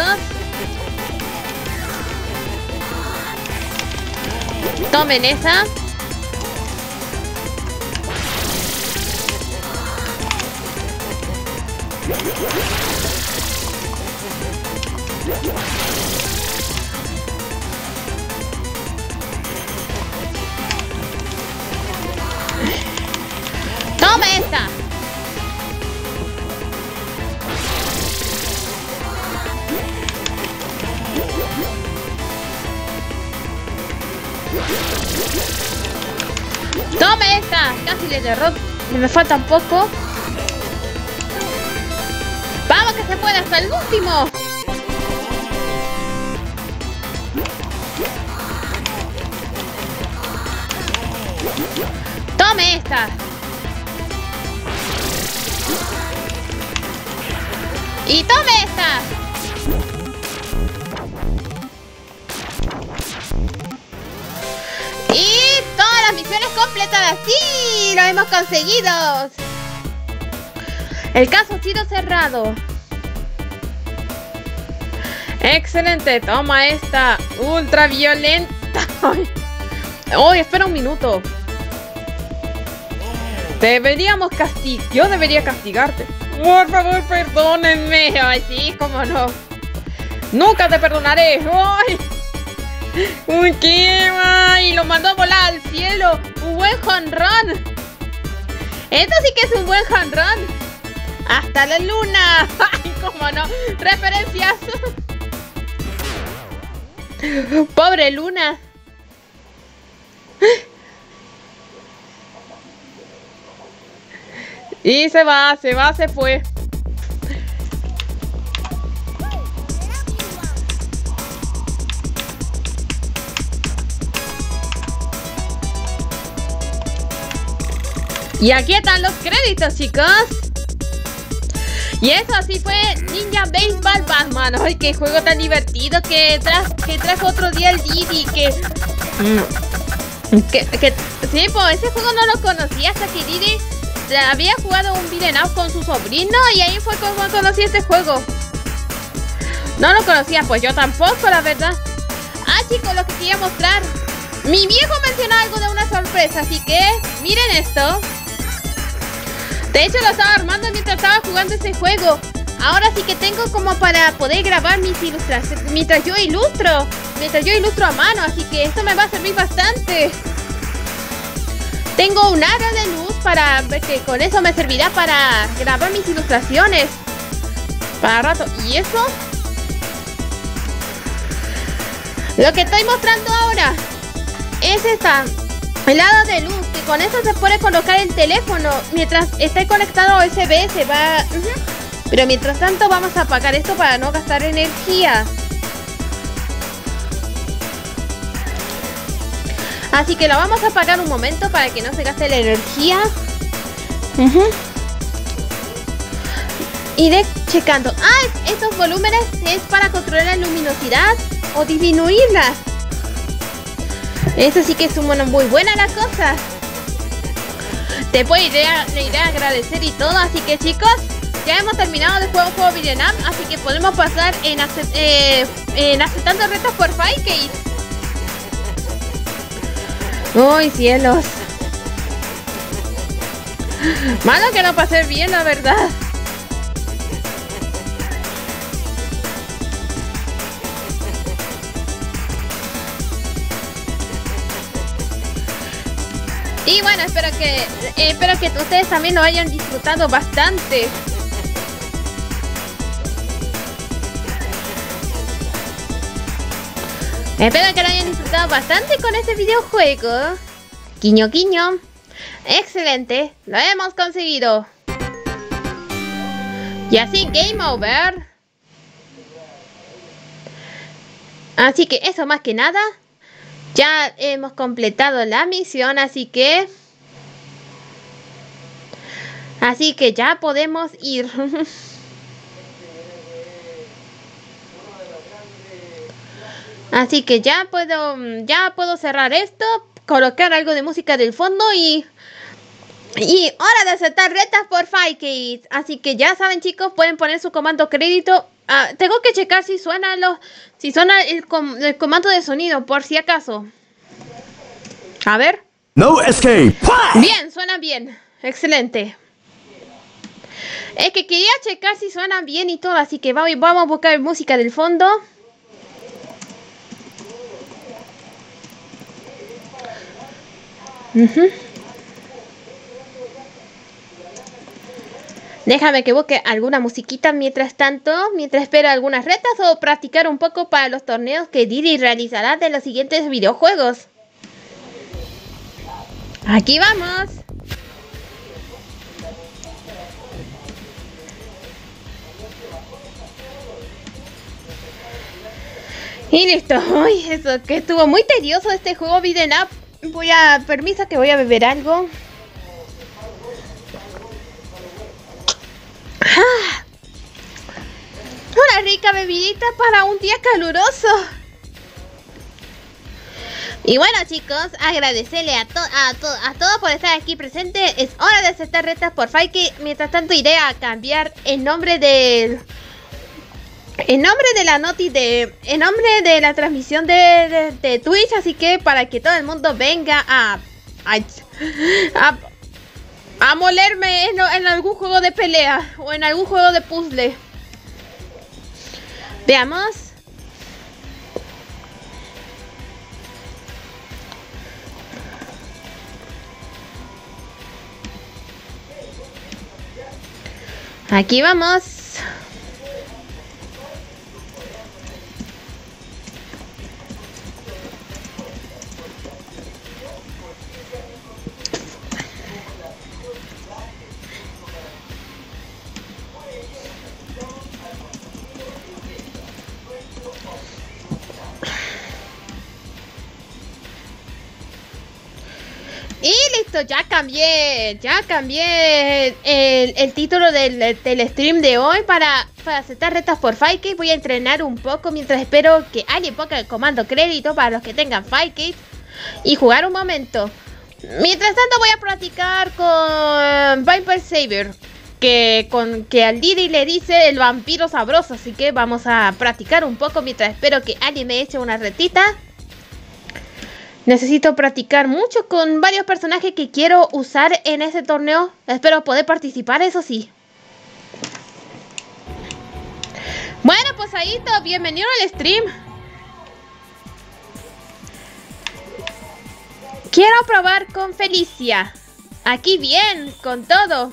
Tomen esa. Tome esta. Tome esta. Casi le derroto. Me falta un poco. Vamos que se puede hasta el último. Tome esta. Y tome esta. Y todas las misiones completadas. ¡Sí! ¡Lo hemos conseguido! El caso ha sido cerrado. Excelente. Toma esta. Ultraviolenta. ¡Ay! Espera un minuto. Yo debería castigarte. Por favor, perdónenme. Ay, sí, cómo no. Nunca te perdonaré. ¡Ay! ¡Uy, qué! ¡Ay! Lo mandó a volar al cielo. Un buen jonrón. Esto sí que es un buen jonrón. ¡Hasta la luna! ¡Ay, cómo no! ¡Referencias! ¡Pobre Luna! Y se fue. Y aquí están los créditos, chicos. Y eso así fue Ninja Baseball Batman. Ay, qué juego tan divertido que trajo otro día el Didi. Sí, pues ese juego no lo conocía hasta que Didi había jugado un beat'em up con su sobrino. Y ahí fue como conocí este juego. No lo conocía, pues yo tampoco, la verdad. Ah, chicos, lo que quería mostrar. Mi viejo mencionó algo de una sorpresa, así que miren esto. De hecho lo estaba armando mientras estaba jugando este juego. Ahora sí que tengo como para poder grabar mis ilustraciones mientras yo ilustro a mano, así que esto me va a servir bastante. Tengo un aro de luz para que con eso me servirá para grabar mis ilustraciones para rato. Y eso, lo que estoy mostrando ahora es esta helada de luz, que con eso se puede colocar el teléfono mientras esté conectado a USB. Se va... Pero mientras tanto vamos a apagar esto para no gastar energía. Así que lo vamos a apagar un momento para que no se gaste la energía. Iré checando. Estos volúmenes es para controlar la luminosidad o disminuirla. Eso sí que es muy buena la cosa. Después le iré a agradecer y todo. Así que chicos, ya hemos terminado de jugar un juego beat'em up. Así que podemos pasar en aceptando retos por Firecade. ¡Uy, cielos! Malo que no pasé bien, la verdad. Y bueno, espero que ustedes también lo hayan disfrutado bastante. Espero que lo hayan disfrutado bastante con este videojuego. Guiño, guiño. Excelente, lo hemos conseguido. Y así, game over. Así que eso más que nada. Ya hemos completado la misión, así que ya podemos ir. Así que ya puedo cerrar esto, colocar algo de música del fondo y hora de aceptar retas por Firecade. Así que ya saben chicos, pueden poner su comando crédito. Tengo que checar si suena el comando de sonido, por si acaso. A ver. No escape. Bien, suenan bien. Excelente. Es que quería checar si suenan bien y todo, así que vamos a buscar música del fondo. Déjame que busque alguna musiquita mientras tanto, mientras espero algunas retas o practicar un poco para los torneos que Didi realizará de los siguientes videojuegos. Aquí vamos. Y listo. Uy, eso que estuvo muy tedioso este juego beat'em up. Permiso que voy a beber algo. Una rica bebidita para un día caluroso. Y bueno chicos, agradecerle a todos por estar aquí presente. Es hora de aceptar retas por Firecade. Mientras tanto iré a cambiar el nombre de la transmisión de Twitch. Así que para que todo el mundo venga a molerme en algún juego de pelea o en algún juego de puzzle. Veamos. Aquí vamos. Y listo, ya cambié el título del stream de hoy para aceptar retas por Firecade. Voy a entrenar un poco mientras espero que alguien ponga el comando crédito para los que tengan Firecade y jugar un momento. Mientras tanto voy a practicar con Viper Saber, que al Didi le dice el vampiro sabroso. Así que vamos a practicar un poco mientras espero que alguien me eche una retita. Necesito practicar mucho con varios personajes que quiero usar en ese torneo. Espero poder participar, eso sí. Bueno, pues ahí todo. Bienvenido al stream. Quiero probar con Felicia. Aquí bien, con todo.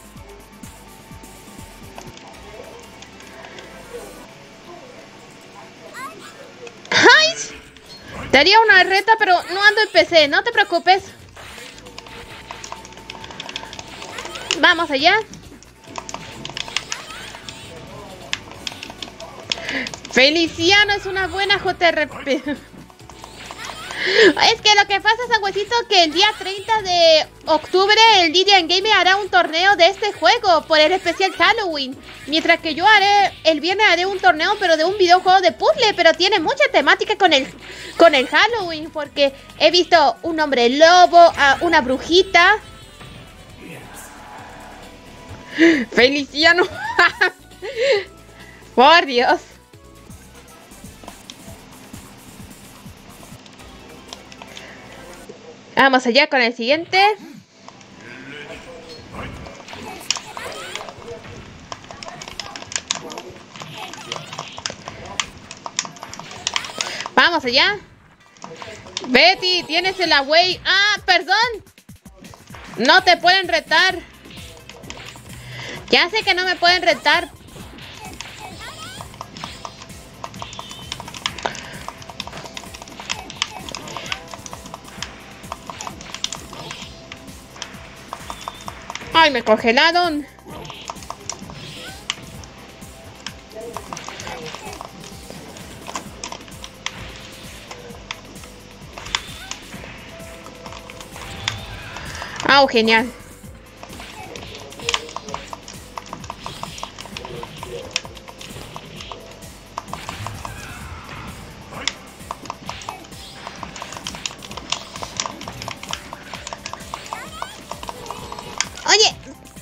¡Ay! Te haría una reta, pero no ando en PC, no te preocupes. Vamos allá. Feliciano es una buena JRP. Es que lo que pasa, Sangüesito, que el día 30 de octubre el Didian Gamer hará un torneo de este juego por el especial Halloween. Mientras que yo el viernes haré un torneo, pero de un videojuego de puzzle, pero tiene mucha temática con el Halloween, porque he visto un hombre lobo, una brujita. Feliciano. Por Dios. Vamos allá con el siguiente. Vamos allá. Betty, tienes el away. Ah, perdón. No te pueden retar. Ya sé que no me pueden retar. Ay, me congelaron. Ah, genial. Oye.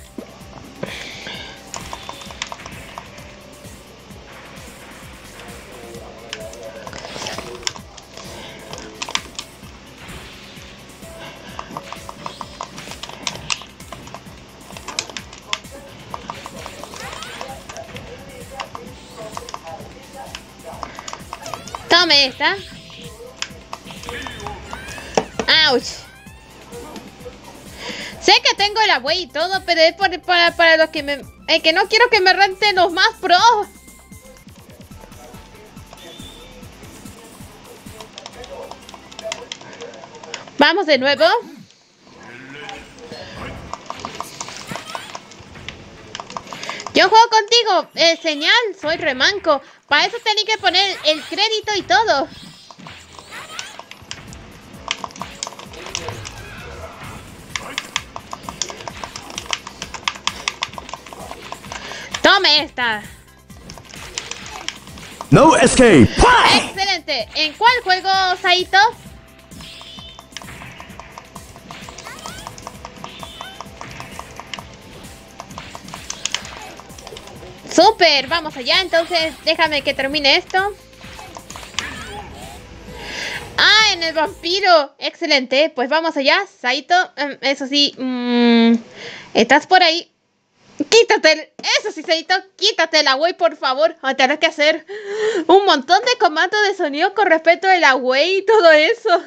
Tome esta. Ouch. Sé que tengo el away y todo, pero es para los que me... que no quiero que me renten los más pros. Vamos de nuevo. Yo juego contigo. Señal, soy remanco. Para eso tenía que poner el crédito y todo. Tome esta. No escape. Excelente. ¿En cuál juego, Saito? Super, vamos allá. Entonces, déjame que termine esto. Ah, en el vampiro. Excelente. Pues vamos allá, Saito. Eso sí. ¿Estás por ahí? Quítate. Eso sí, Saito. Quítate el away, por favor. Voy a tener que hacer un montón de comandos de sonido con respecto al away y todo eso.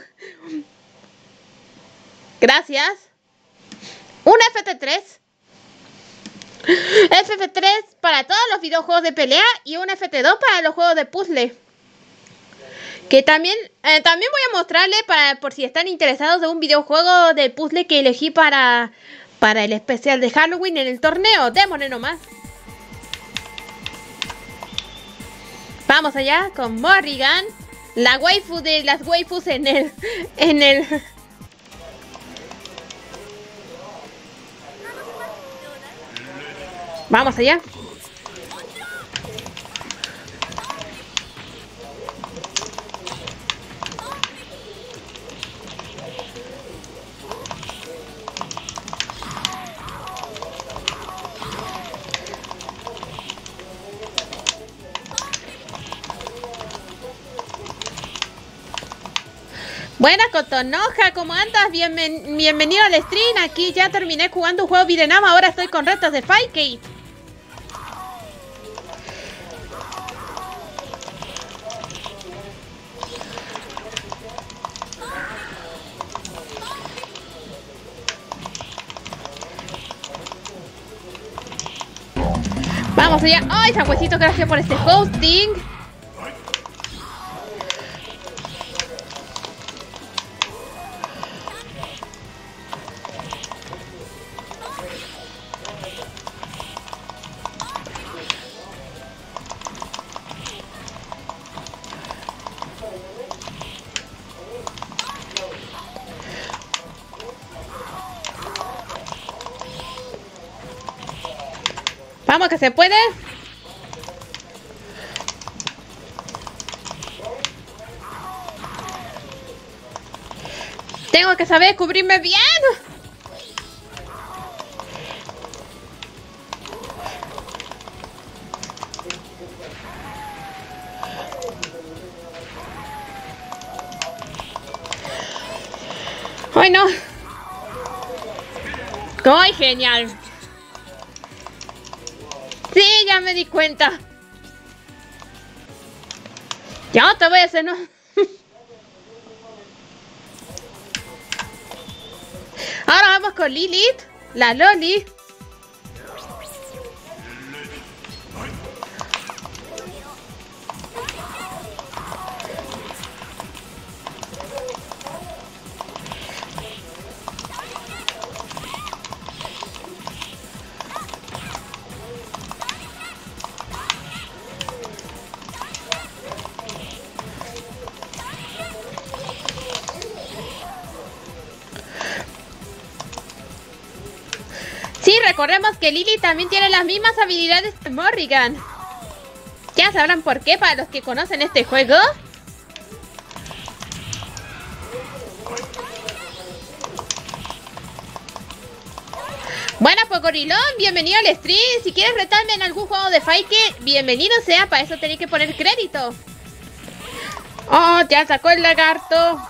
Gracias. Un FT3. FF3 para todos los videojuegos de pelea y un FT2 para los juegos de puzzle. Que también voy a mostrarle por si están interesados de un videojuego de puzzle que elegí para el especial de Halloween en el torneo. Démosle nomás. Vamos allá con Morrigan, la waifu de las waifus en el Vamos allá. Buena Cotonoja, ¿cómo andas? Bienvenido al stream. Aquí ya terminé jugando un juego beat'em up. Ahora estoy con retos de Fightcade. Vamos allá. ¡Ay, Sangüesito! Gracias por este hosting. Vamos, que se puede. Tengo que saber cubrirme bien. ¡Ay, no! ¡Ay, genial! Sí, ya me di cuenta. Ya te voy a hacer, ¿no? Ahora vamos con Lilith, la Loli. Sí, recordemos que Lily también tiene las mismas habilidades que Morrigan. Ya sabrán por qué para los que conocen este juego. Bueno, pues Gorilón, bienvenido al stream. Si quieres retarme en algún juego de Fight, bienvenido sea. Para eso tenéis que poner crédito. Oh, ya sacó el lagarto.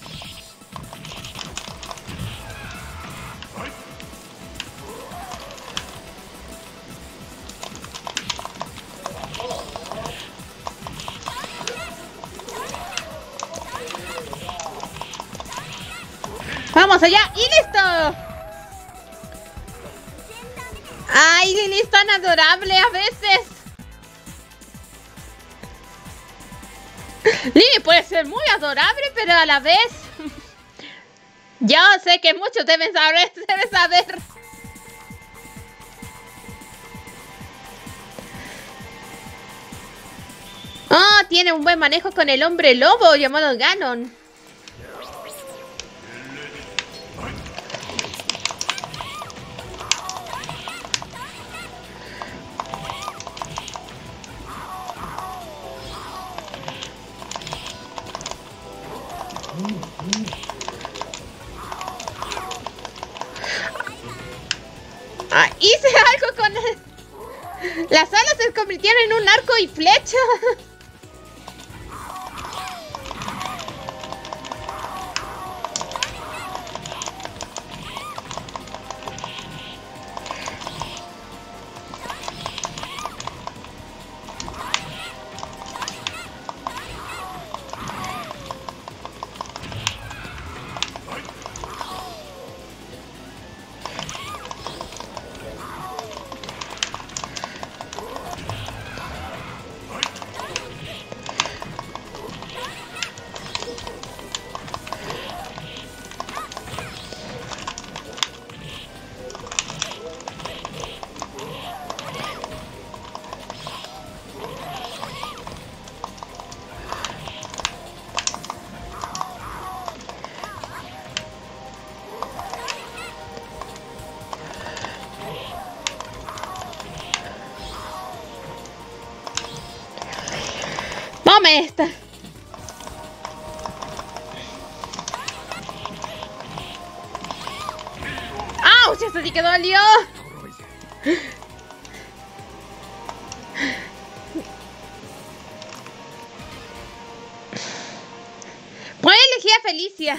¡Vamos allá! ¡Y listo! ¡Ay, Lily es tan adorable a veces! Lily puede ser muy adorable, pero a la vez... Yo sé que muchos deben saber. Oh, tiene un buen manejo con el hombre lobo llamado Ganon. Ah, hice algo con él. Las alas se convirtieron en un arco y flecha. Tome esta. ¡Auch! ¡Eso sí que dolió! Puedes elegir a Felicia.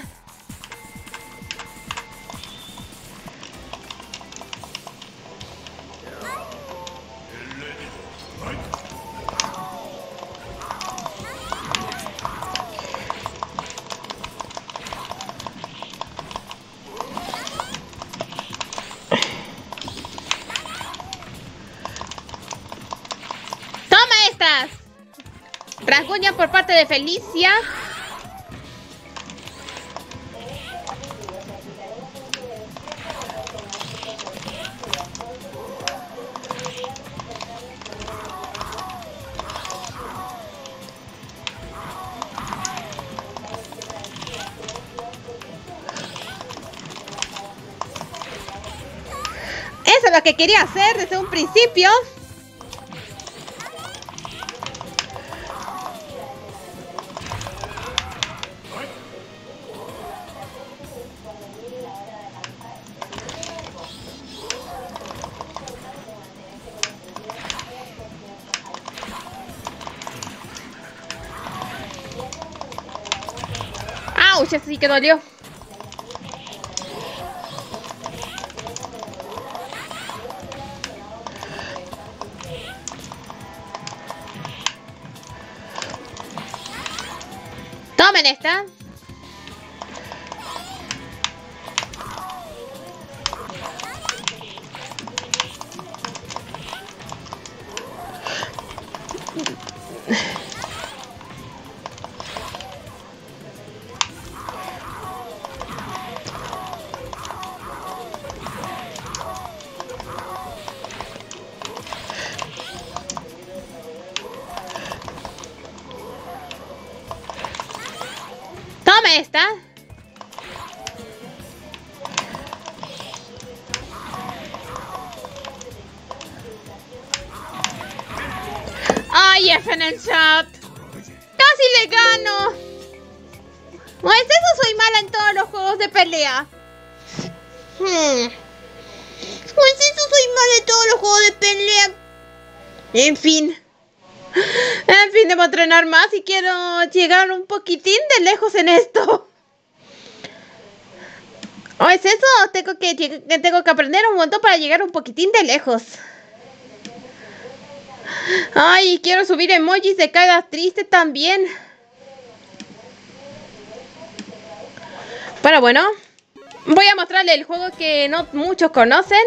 Rasguña por parte de Felicia. Eso es lo que quería hacer desde un principio. Ouch, ese sí que dolió. Tomen esta. Toma esta. ¡Ay, F en el chat! ¡Casi le gano! Pues eso, soy mala en todos los juegos de pelea. Pues eso, soy mala en todos los juegos de pelea. En fin, debo entrenar más y quiero llegar un poquitín de lejos en esto. ¿O es eso? Tengo que aprender un montón para llegar un poquitín de lejos. Ay, quiero subir emojis de cara triste también. Pero bueno, voy a mostrarle el juego que no muchos conocen.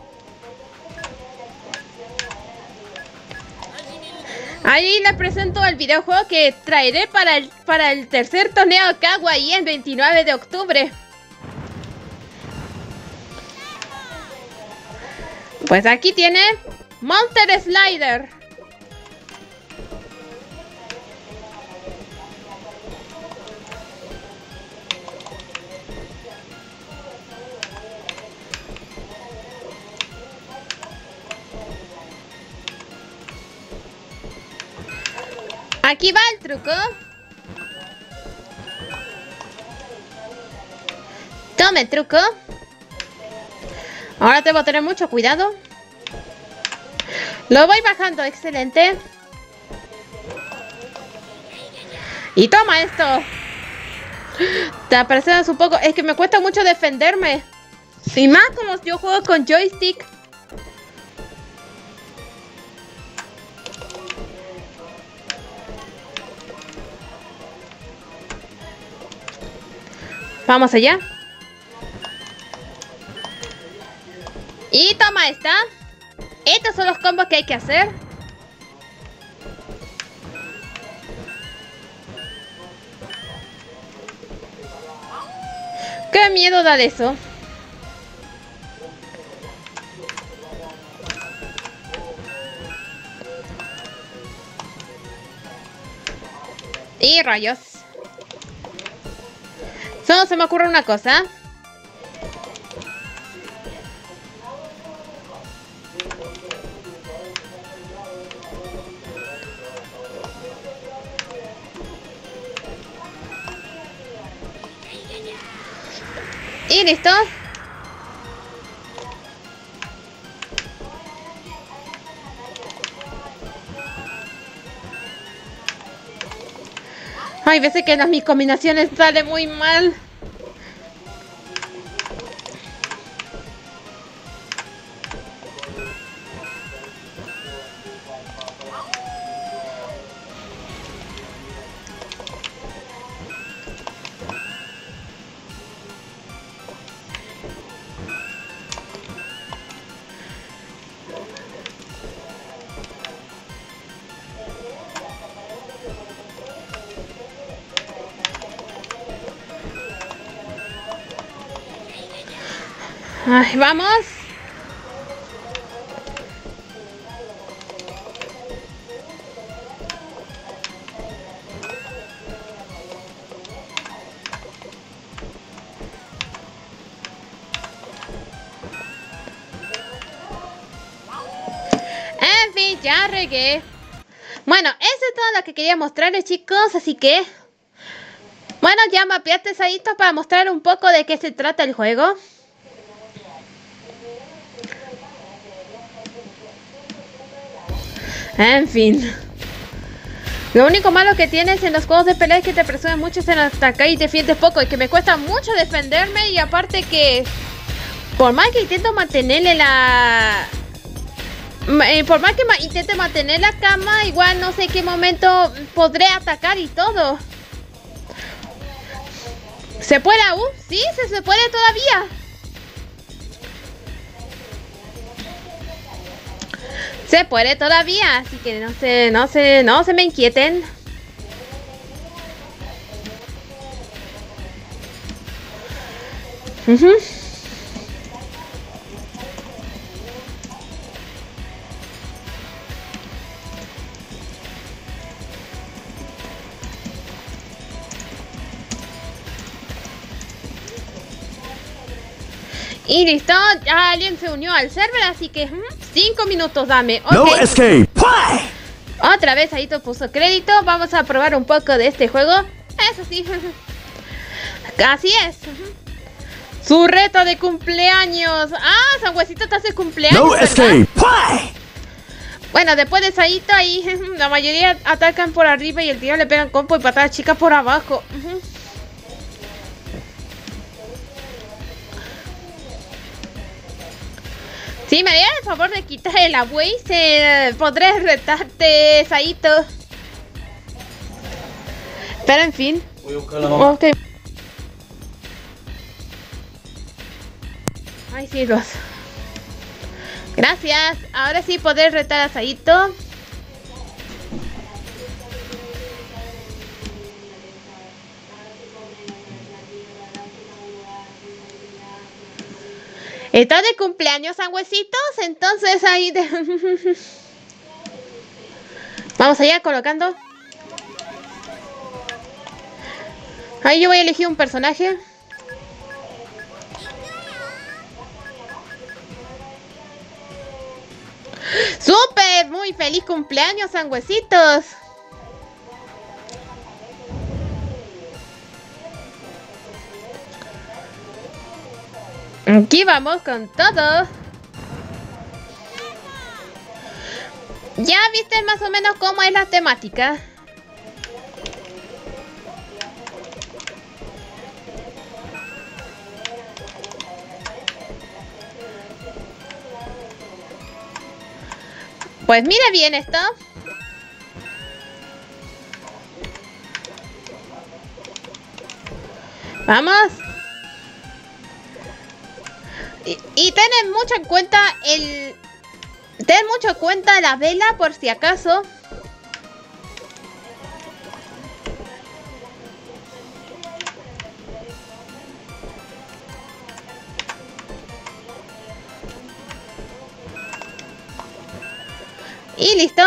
Ahí les presento el videojuego que traeré para el tercer torneo Kawaii el 29 de octubre. Pues aquí tiene Monster Slider. Aquí va el truco. Tome el truco. Ahora debo tener mucho cuidado. Lo voy bajando, excelente. Y toma esto. Te apresuras un poco. Es que me cuesta mucho defenderme. Y más como yo juego con joystick. Vamos allá. Y toma esta. Estos son los combos que hay que hacer. Qué miedo da de eso. Y rayos. Solo se me ocurre una cosa. Y listo. Hay veces que mis combinaciones salen muy mal. Ay, vamos. En fin, ya regué. Bueno, eso es todo lo que quería mostrarles, chicos, así que... Bueno, ya mapeaste ahí para mostrar un poco de qué se trata el juego. En fin. Lo único malo que tienes en los juegos de pelea es que te presionan mucho en atacar y defiendes poco. Y que me cuesta mucho defenderme. Y aparte que... Por más que intento mantenerle la... Por más que intente mantener la cama, igual no sé en qué momento podré atacar y todo. ¿Se puede aún? Sí, se puede todavía. Se puede todavía, así que no se me inquieten. Y listo, ya alguien se unió al server, así que 5 minutos dame. Okay. No escape. Play. Otra vez ahí te puso crédito. Vamos a probar un poco de este juego. Eso sí. Así es. Su reto de cumpleaños. Ah, Sangüesito te hace cumpleaños. No ¿verdad? escape. Play. Bueno, después de Saito ahí la mayoría atacan por arriba y el tío le pegan compo y patada chica por abajo. Si me harías el favor de quitar el away, podré retarte, Saito. Pero en fin. Voy a buscar la mamá. Ok. Ay, sí, los. Gracias. Ahora sí podré retar a Saito. ¿Está de cumpleaños, Sangüesitos? Entonces ahí Vamos allá colocando. Ahí yo voy a elegir un personaje. ¡Súper! Muy feliz cumpleaños, Sangüesitos. Aquí vamos con todo. ¿Ya viste más o menos cómo es la temática? Pues mire bien esto. Vamos. Y ten mucho en cuenta ten mucho en cuenta la vela por si acaso. Y listo.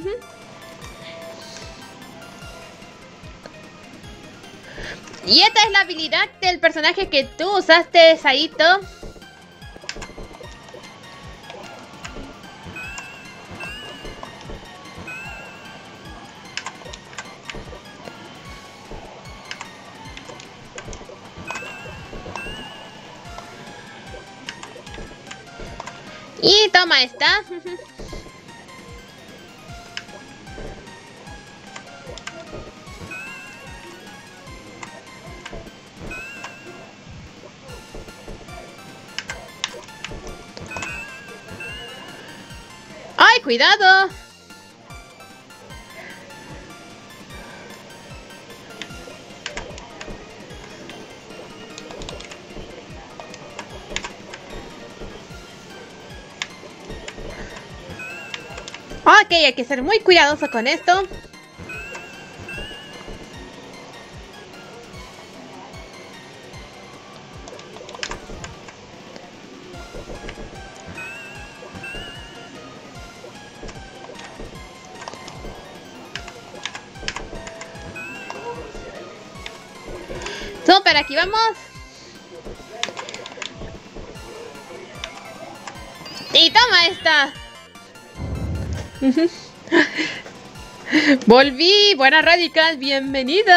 Y esta es la habilidad del personaje que tú usaste, Saito. Y toma esta. ¡Ay, cuidado! Ok, hay que ser muy cuidadoso con esto. Super, aquí vamos. Y toma esta. Volví, buena Radical, bienvenido.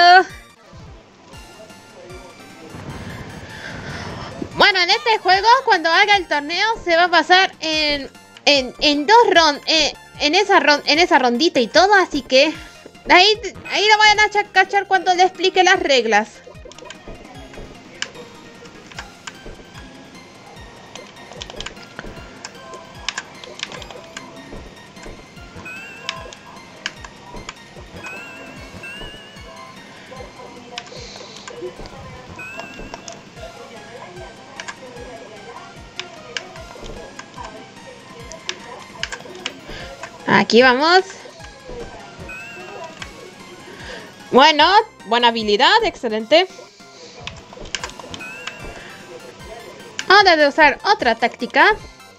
Bueno, en este juego, cuando haga el torneo, se va a pasar en dos rondas, en esa rondita y todo, así que Ahí lo vayan a cachar cuando le explique las reglas. Aquí vamos. Bueno, buena habilidad, excelente. Ahora de usar otra táctica.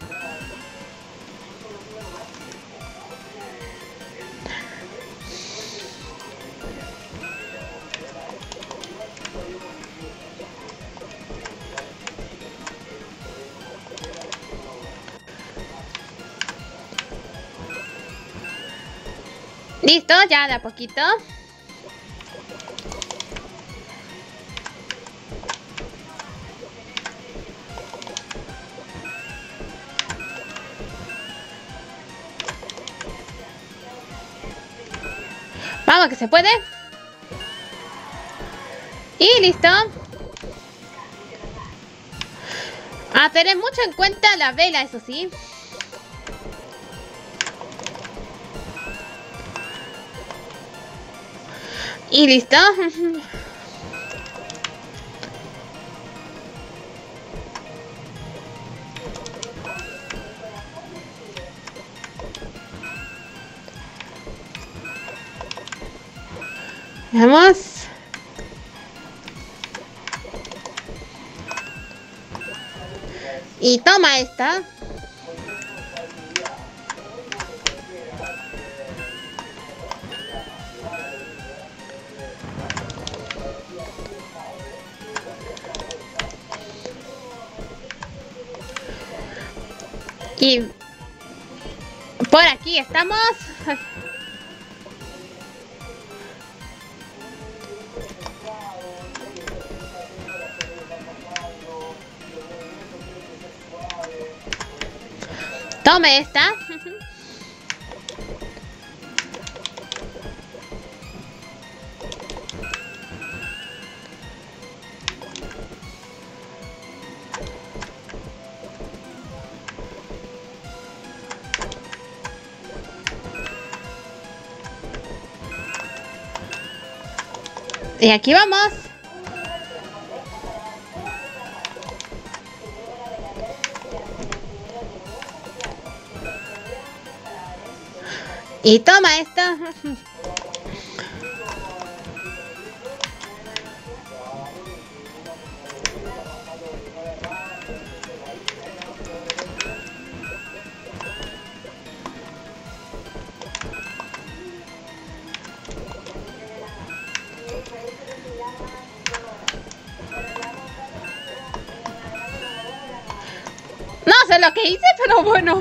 Listo, ya de a poquito. Vamos, que se puede. Y listo. A tener mucho en cuenta la vela, eso sí. Y listo. Vamos. Y toma esta. Y por aquí estamos. Tome esta. Y aquí vamos. Y toma esto. No sé lo que hice, pero bueno.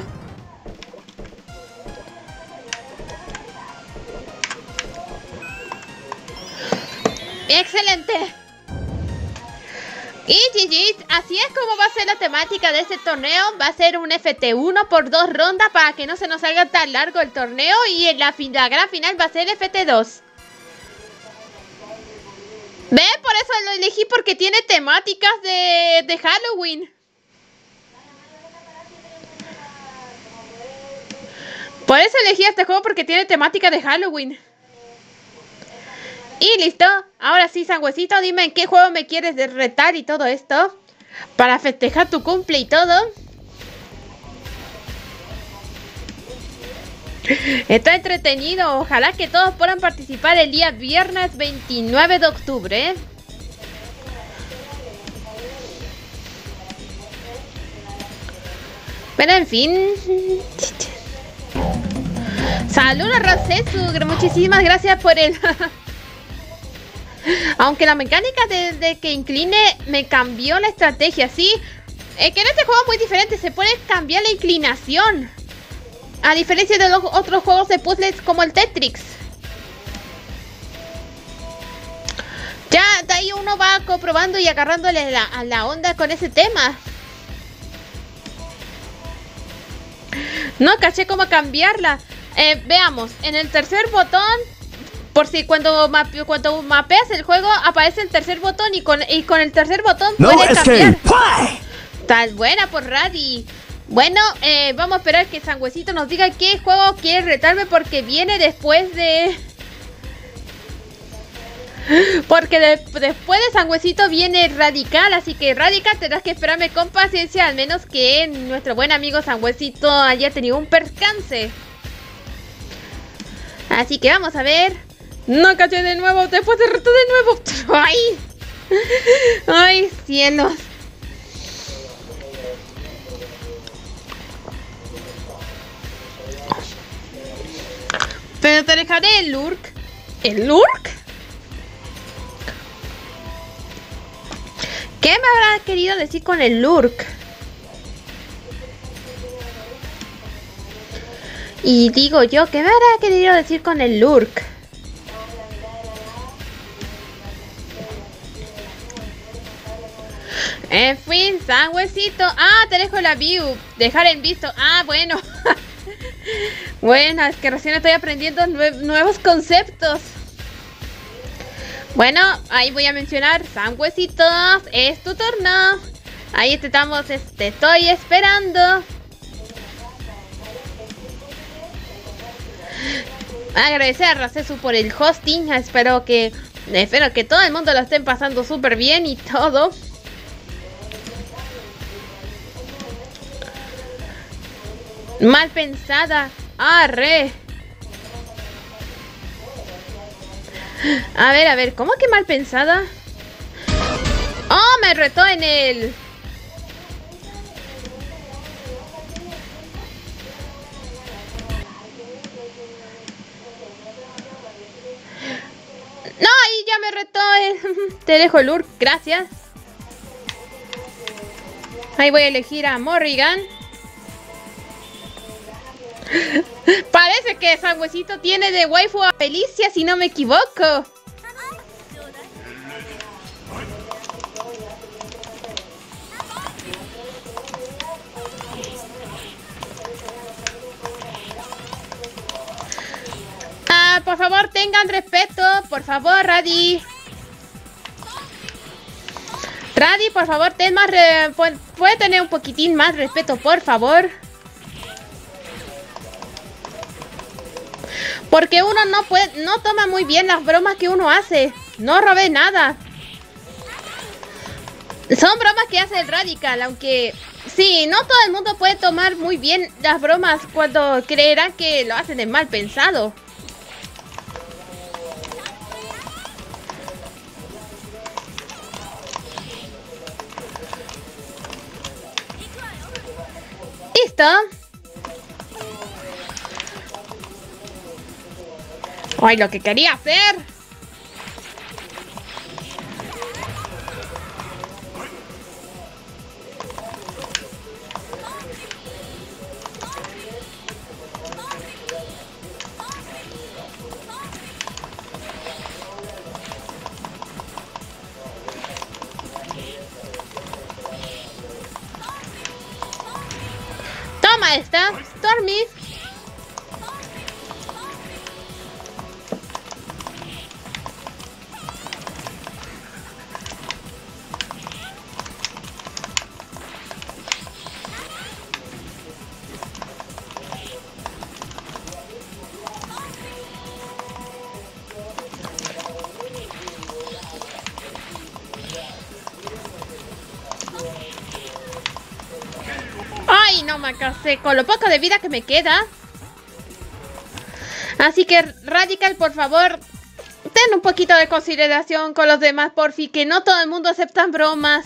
Excelente. Y GG, así es como va a ser la temática de este torneo. Va a ser un FT1 por 2 rondas para que no se nos salga tan largo el torneo. Y en la gran final va a ser FT2. ¿Ven? Por eso lo elegí, porque tiene temáticas de Halloween. Por eso elegí este juego, porque tiene temática de Halloween. Y listo. Ahora sí, Sangüesito, dime en qué juego me quieres retar y todo esto. Para festejar tu cumple y todo. Está entretenido. Ojalá que todos puedan participar el día viernes 29 de octubre. Pero en fin. Saludos, Rosesu. Muchísimas gracias por el... Aunque la mecánica de que incline me cambió la estrategia, ¿sí? Que en este juego es muy diferente, se puede cambiar la inclinación. A diferencia de los otros juegos de puzzles como el Tetris. Ya de ahí uno va comprobando y agarrándole a la onda con ese tema. No caché cómo cambiarla. Veamos, en el tercer botón Por si cuando mapeas el juego aparece el tercer botón y con el tercer botón No puedes cambiar. escape. Play. Tal buena por Radi. Bueno, vamos a esperar que Sangüesito nos diga qué juego quiere retarme porque viene después de... Porque después de Sangüesito viene Radical, así que Radical tendrás que esperarme con paciencia, al menos que nuestro buen amigo Sangüesito haya tenido un percance. Así que vamos a ver. No caché de nuevo, después de reto de nuevo. ¡Ay! ¡Ay, cielos! Pero te dejaré el lurk. ¿El lurk? ¿Qué me habrá querido decir con el lurk? Y digo yo, ¿qué me habrá querido decir con el lurk? En fin, Sangüesito. Ah, te dejo la view. Dejar en visto. Ah, bueno. Bueno, es que recién estoy aprendiendo nuevos conceptos. Bueno, ahí voy a mencionar, Sangüesitos, es tu turno. Ahí estamos, te estoy esperando. Agradecer a Racesu por el hosting. Espero que todo el mundo lo estén pasando súper bien y todo. Mal pensada. Arre. A ver, ¿cómo que mal pensada? ¡Oh, me retó en el... No, y ya me retó el... Te dejo el lurk, gracias. Ahí voy a elegir a Morrigan. Parece que Sangüesito tiene de waifu a Felicia, si no me equivoco. Ah, por favor, tengan respeto. Por favor, Radi. Radi, por favor, ten más puede tener un poquitín más respeto, por favor. Porque uno no toma muy bien las bromas que uno hace. No robé nada. Son bromas que hace el Radical, aunque sí, no todo el mundo puede tomar muy bien las bromas cuando creerán que lo hacen de mal pensado. ¿Listo? ¡Ay, lo que quería hacer! Toma esta, Stormy. Ay, no me casé con lo poco de vida que me queda. Así que, Radical, por favor, ten un poquito de consideración con los demás, porfi, que no todo el mundo acepta bromas.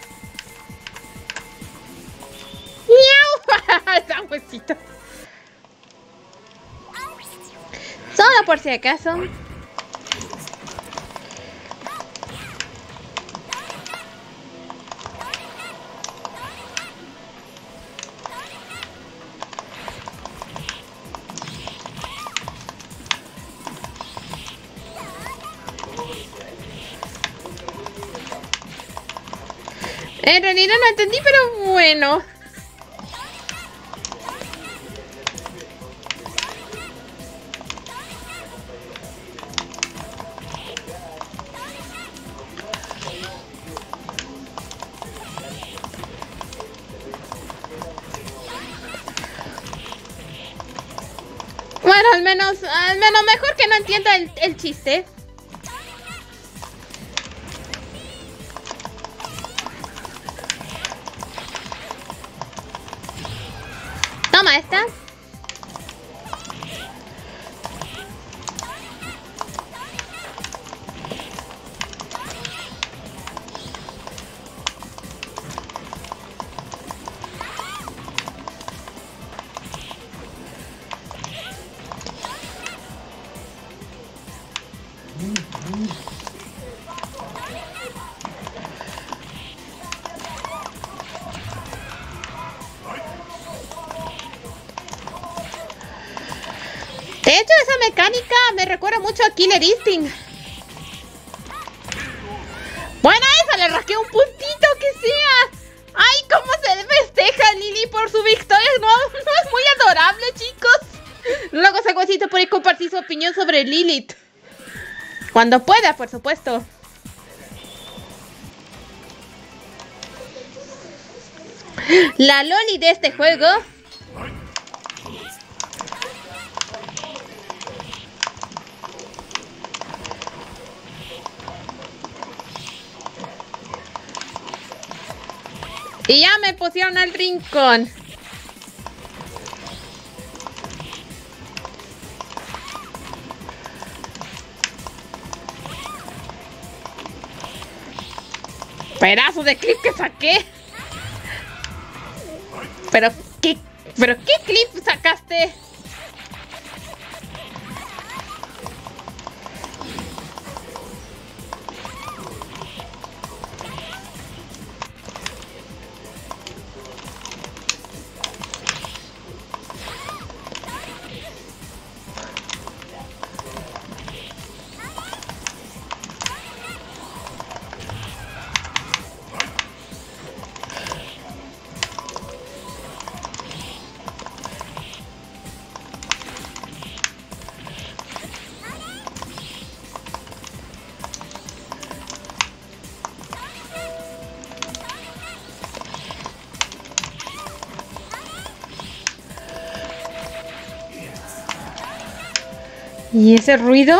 ¡Miau! Sangüesito. Solo por si acaso. En realidad no entendí, pero bueno. al menos mejor que no entienda el chiste. Toma esta. De hecho, esa mecánica me recuerda mucho a Killer Instinct. Bueno, esa le rasqué un puntito que sea. ¡Ay, cómo se festeja Lily por su victoria! No es muy adorable, chicos. Luego Sagüecito puede compartir su opinión sobre Lilith. Cuando pueda, por supuesto. La Loli de este juego. Y ya me pusieron al rincón. Pedazo de clip que saqué. Pero qué clip sacaste. ¿Y ese ruido?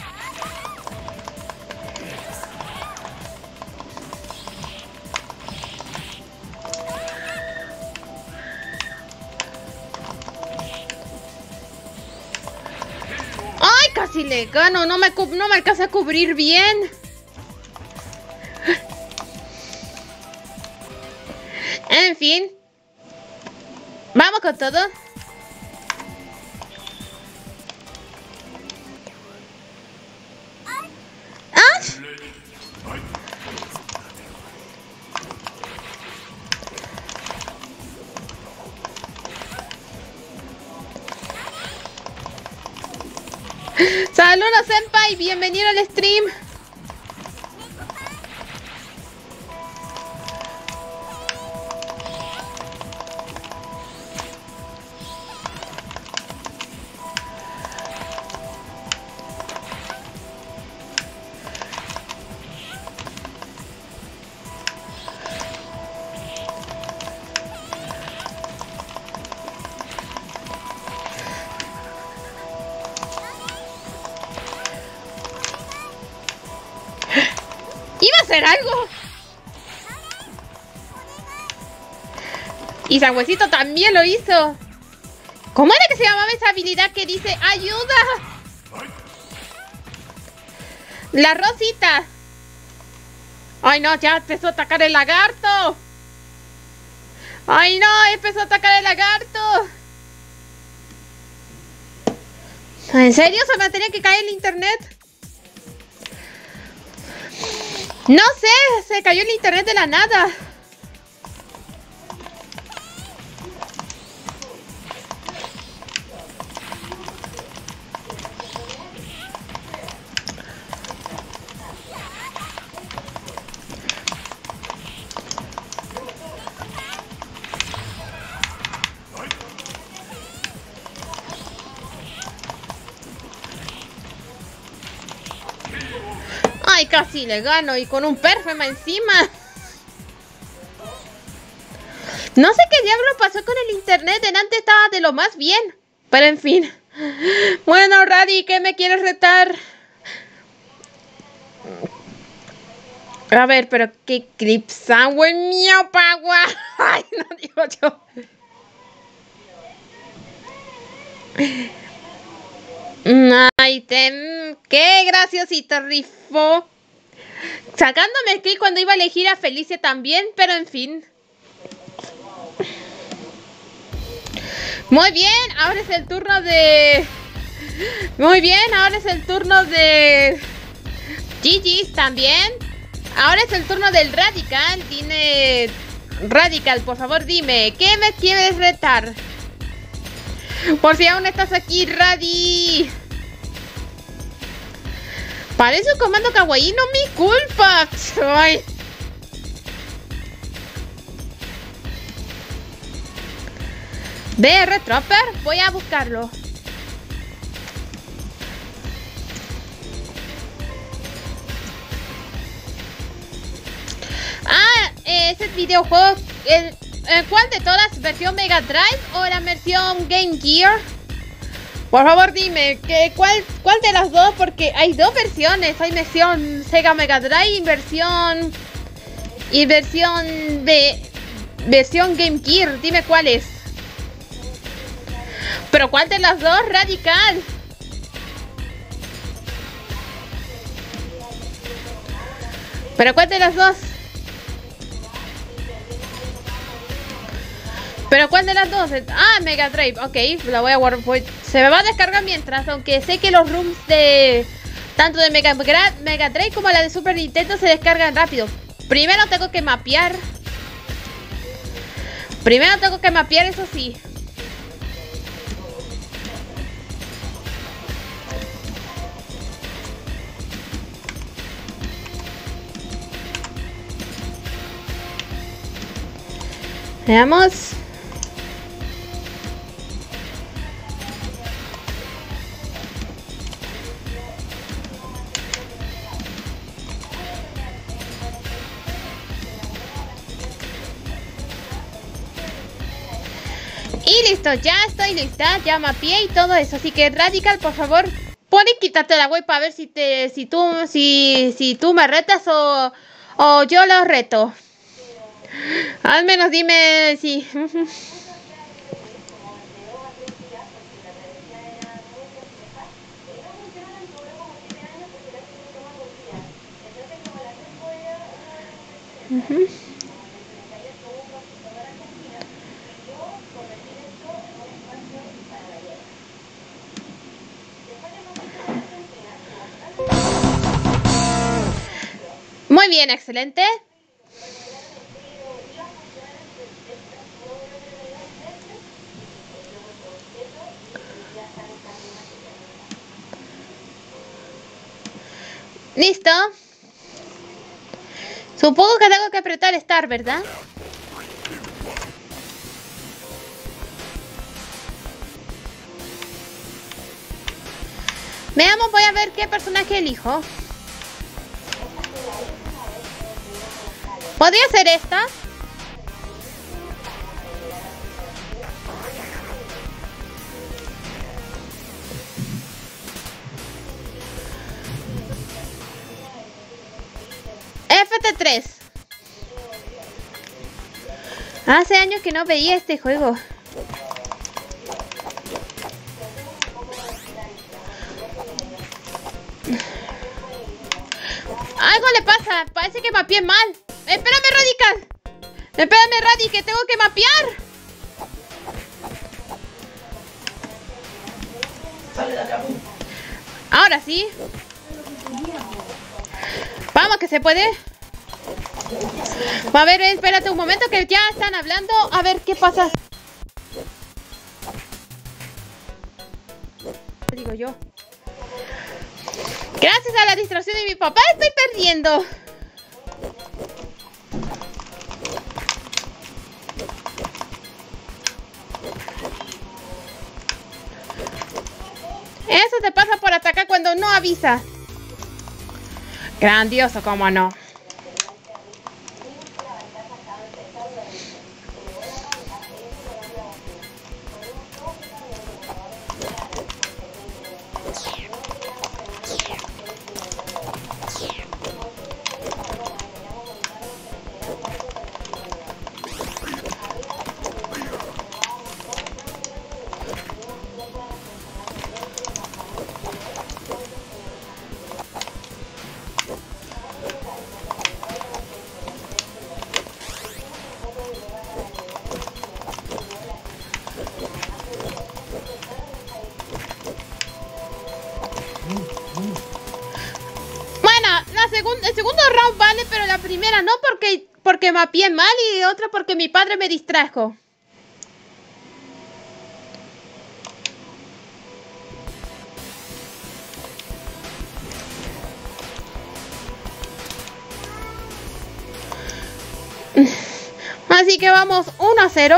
¡Ay, casi le gano! No me alcanza a cubrir bien. En fin. Vamos con todo. Saludos, senpai, bienvenido al stream. Hacer algo. Y Sagüecito también lo hizo. ¿Cómo era que se llamaba esa habilidad que dice ayuda? La Rosita. Ay no, ya empezó a atacar el lagarto. Ay no, empezó a atacar el lagarto. ¿En serio se me tenía que caer el internet? No sé, se cayó el internet de la nada. Ay, casi le gano y con un perfema encima. No sé qué diablo pasó con el internet, delante estaba de lo más bien. Pero en fin, Bueno, Radi, ¿qué me quieres retar? A ver, pero qué clip sandwich mío, pagua. Ay, no digo yo. Ay, qué graciosito rifo. Sacándome el clip cuando iba a elegir a Felicia también, pero en fin. Muy bien, ahora es el turno de... Muy bien, ahora es el turno de... Gigi's también. Ahora es el turno del Radical. Dime... Radical, por favor dime, ¿qué me quieres retar? Por si aún estás aquí, Radi. Parece un comando kawaii, no mi culpa. Ay. DR Trooper, voy a buscarlo. Ese videojuego, ¿cuál de todas? ¿Versión Mega Drive o la versión Game Gear? Por favor dime, ¿cuál de las dos? Porque hay dos versiones. Hay versión Sega Mega Drive y versión Game Gear. Dime cuál es. ¿Pero cuál de las dos, Radical? ¿Pero cuál de las dos? ¿Pero cuál de las dos? Ah, Mega Drive. Ok, la voy a guardar. Se me va a descargar mientras, aunque sé que los rooms de... tanto de Mega Drive como la de Super Nintendo se descargan rápido. Primero tengo que mapear. Eso sí. Veamos. Y listo, ya estoy lista, ya mapeé y todo eso. Así que Radical, por favor, pon y quítate la web para ver si tú me retas o yo lo reto. Al menos dime si... Muy bien, excelente. Listo. Supongo que tengo que apretar Start, ¿verdad? Veamos, voy a ver qué personaje elijo. ¿Podría ser esta? FT3. Hace años que no veía este juego. Algo le pasa, parece que mapeé mal. Espérame, Radical. Espérame, Radi, que tengo que mapear. Ahora sí. Vamos, que se puede. A ver, espérate un momento que ya están hablando. A ver qué pasa. Digo yo. Gracias a la distracción de mi papá estoy perdiendo. Eso te pasa por atacar cuando no avisa. Grandioso, cómo no. el segundo round vale, pero la primera no, porque mapeé mal y otra porque mi padre me distrajo. Así que vamos 1-0.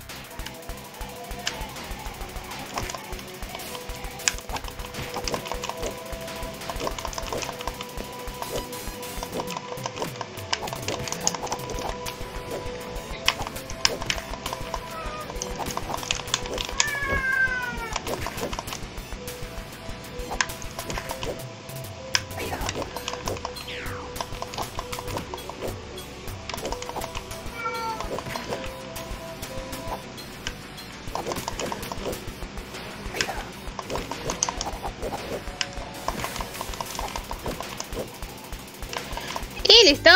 Y listo.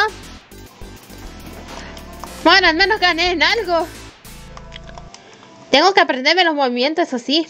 Bueno, al menos gané en algo. Tengo que aprenderme los movimientos, eso sí.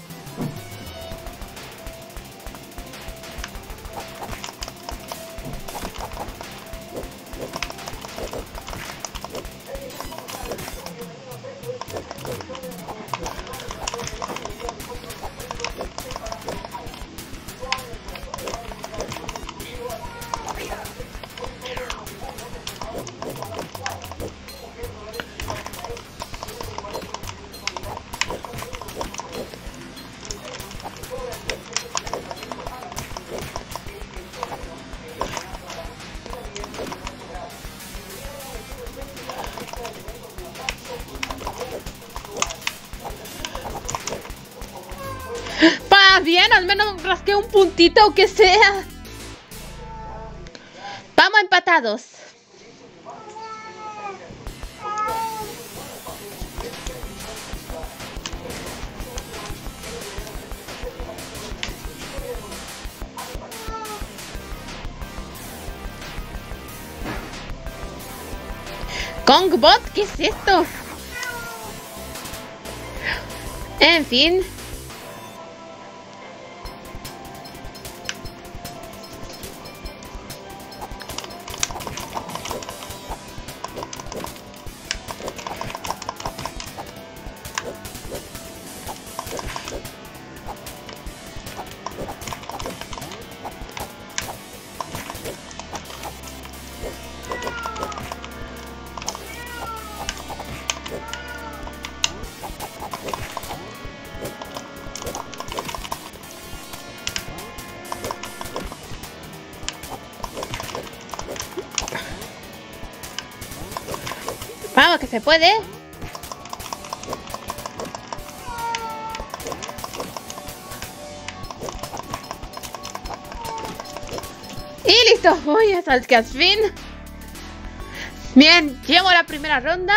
Bien, al menos rasqué un puntito o que sea. Vamos empatados. Kongbot, ¿qué es esto? En fin. Vamos, que se puede. Y listo. Uy, hasta el que al fin. Bien, llevo la primera ronda.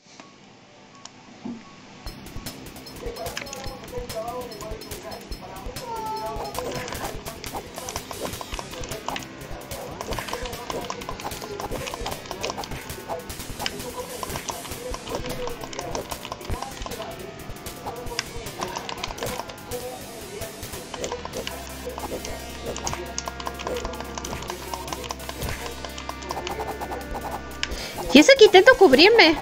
Y eso que intento cubrirme.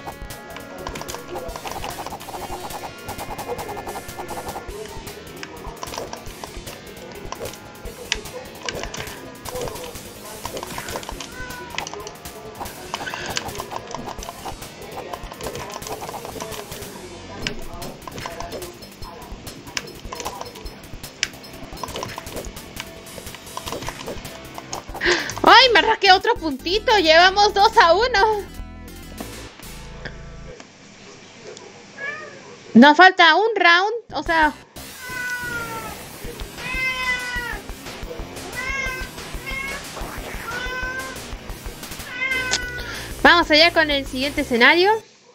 ¡Ay, me rasqué otro puntito! Llevamos 2-1. Nos falta un round, o sea... Vamos allá con el siguiente escenario.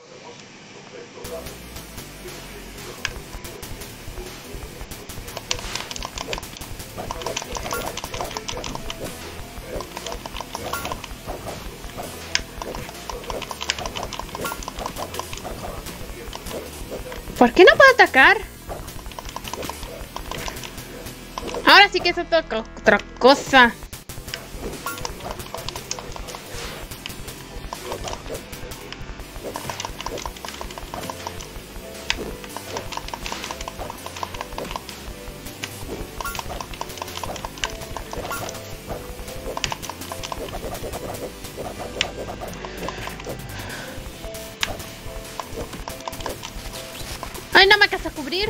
¿Por qué no puedo atacar? Ahora sí que es otra cosa. salir.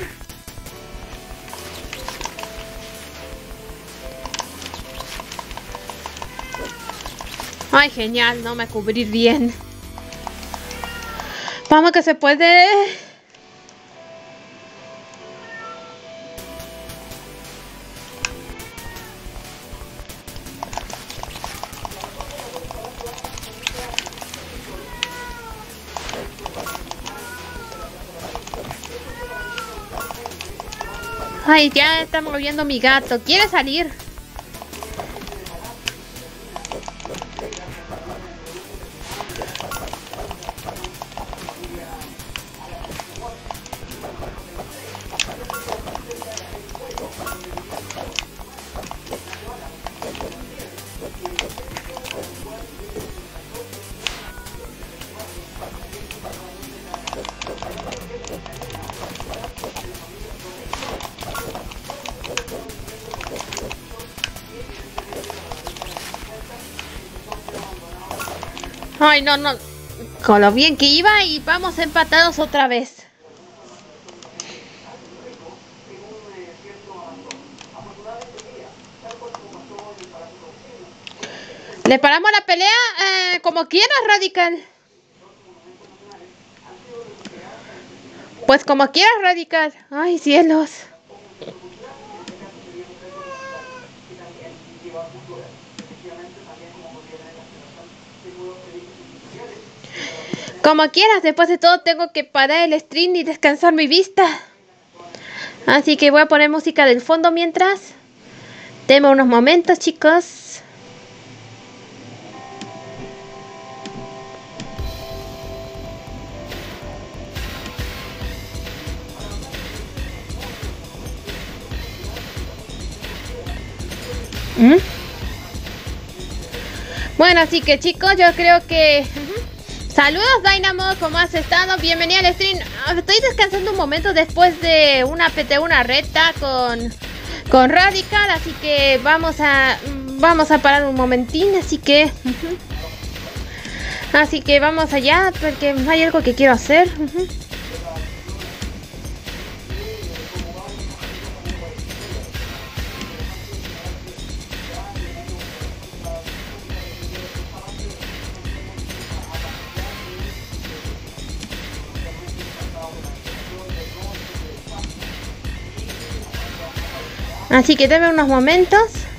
Ay, genial, no me cubrí bien. Vamos que se puede. Ay, ya está moviendo mi gato. ¿Quiere salir? Ay, no, no. Con lo bien que iba y vamos empatados otra vez. ¿Le paramos la pelea? Como quieras, Radical. Pues como quieras, Radical. Ay, cielos. Como quieras, después de todo tengo que parar el stream y descansar mi vista. Así que voy a poner música del fondo mientras. Denme unos momentos, chicos. Bueno, así que chicos, yo creo que... Saludos Dynamo, ¿cómo has estado? Bienvenido al stream. Estoy descansando un momento después de una PT1 recta con Radical, así que vamos a parar un momentín, así que vamos allá porque hay algo que quiero hacer. Así que dame unos momentos.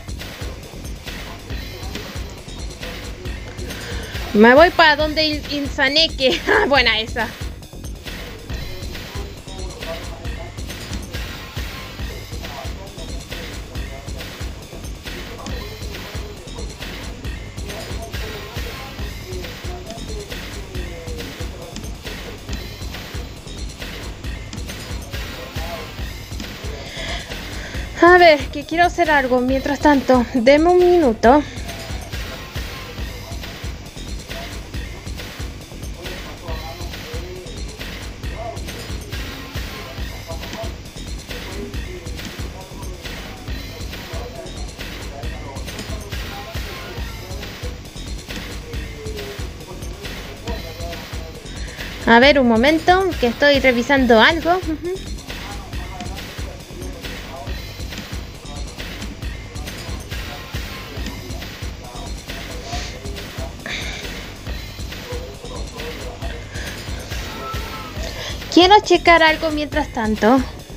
Me voy para donde Insaneque. Buena esa. A ver, que quiero hacer algo. Mientras tanto, deme un minuto. A ver, un momento, que estoy revisando algo. Quiero checar algo mientras tanto.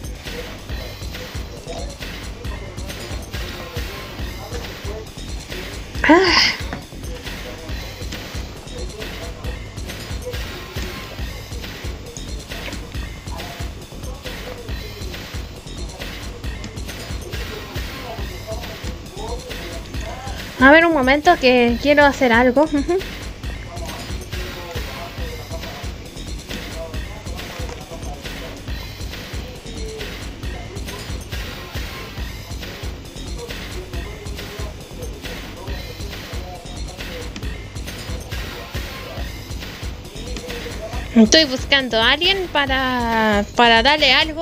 A ver, un momento que quiero hacer algo. Estoy buscando a alguien para darle algo.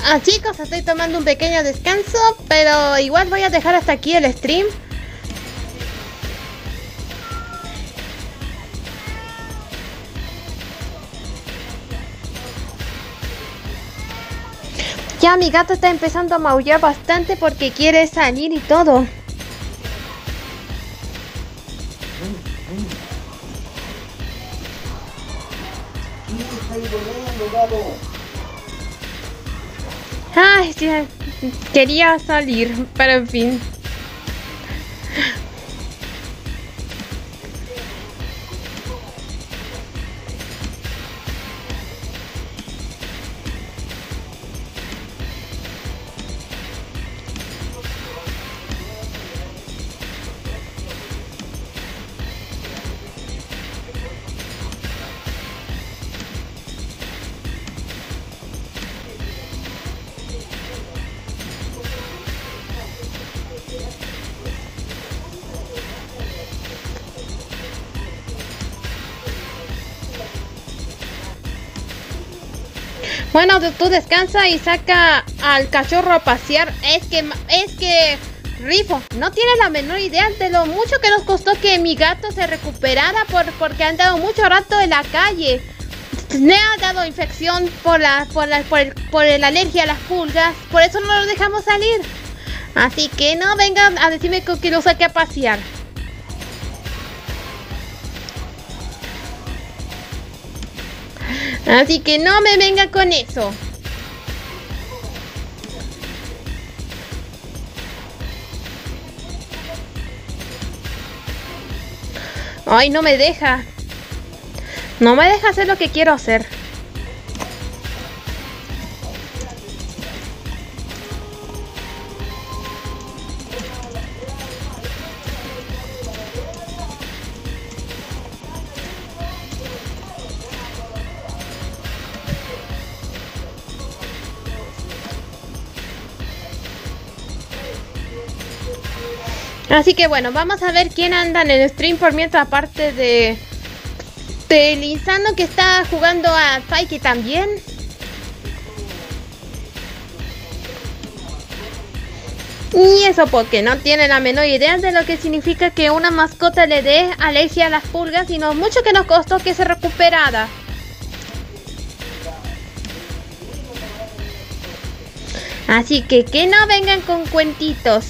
Chicos, estoy tomando un pequeño descanso, pero igual voy a dejar hasta aquí el stream. Ya mi gato está empezando a maullar bastante porque quiere salir y todo. Ay, ya quería salir, pero en fin. Bueno, tú descansa y saca al cachorro a pasear. Es que, Rifo, no tienes la menor idea de lo mucho que nos costó que mi gato se recuperara porque ha andado mucho rato en la calle. Le ha dado infección por la alergia a las pulgas. Por eso no lo dejamos salir. Así que no vengan a decirme que lo saque a pasear. Así que no me venga con eso. Ay, no me deja. No me deja hacer lo que quiero hacer. Así que bueno, vamos a ver quién anda en el stream por mientras, aparte de Lisandro, que está jugando a Saiki también. Y eso porque no tiene la menor idea de lo que significa que una mascota le dé alergia a las pulgas y lo mucho que nos costó que se recuperara. Así que no vengan con cuentitos.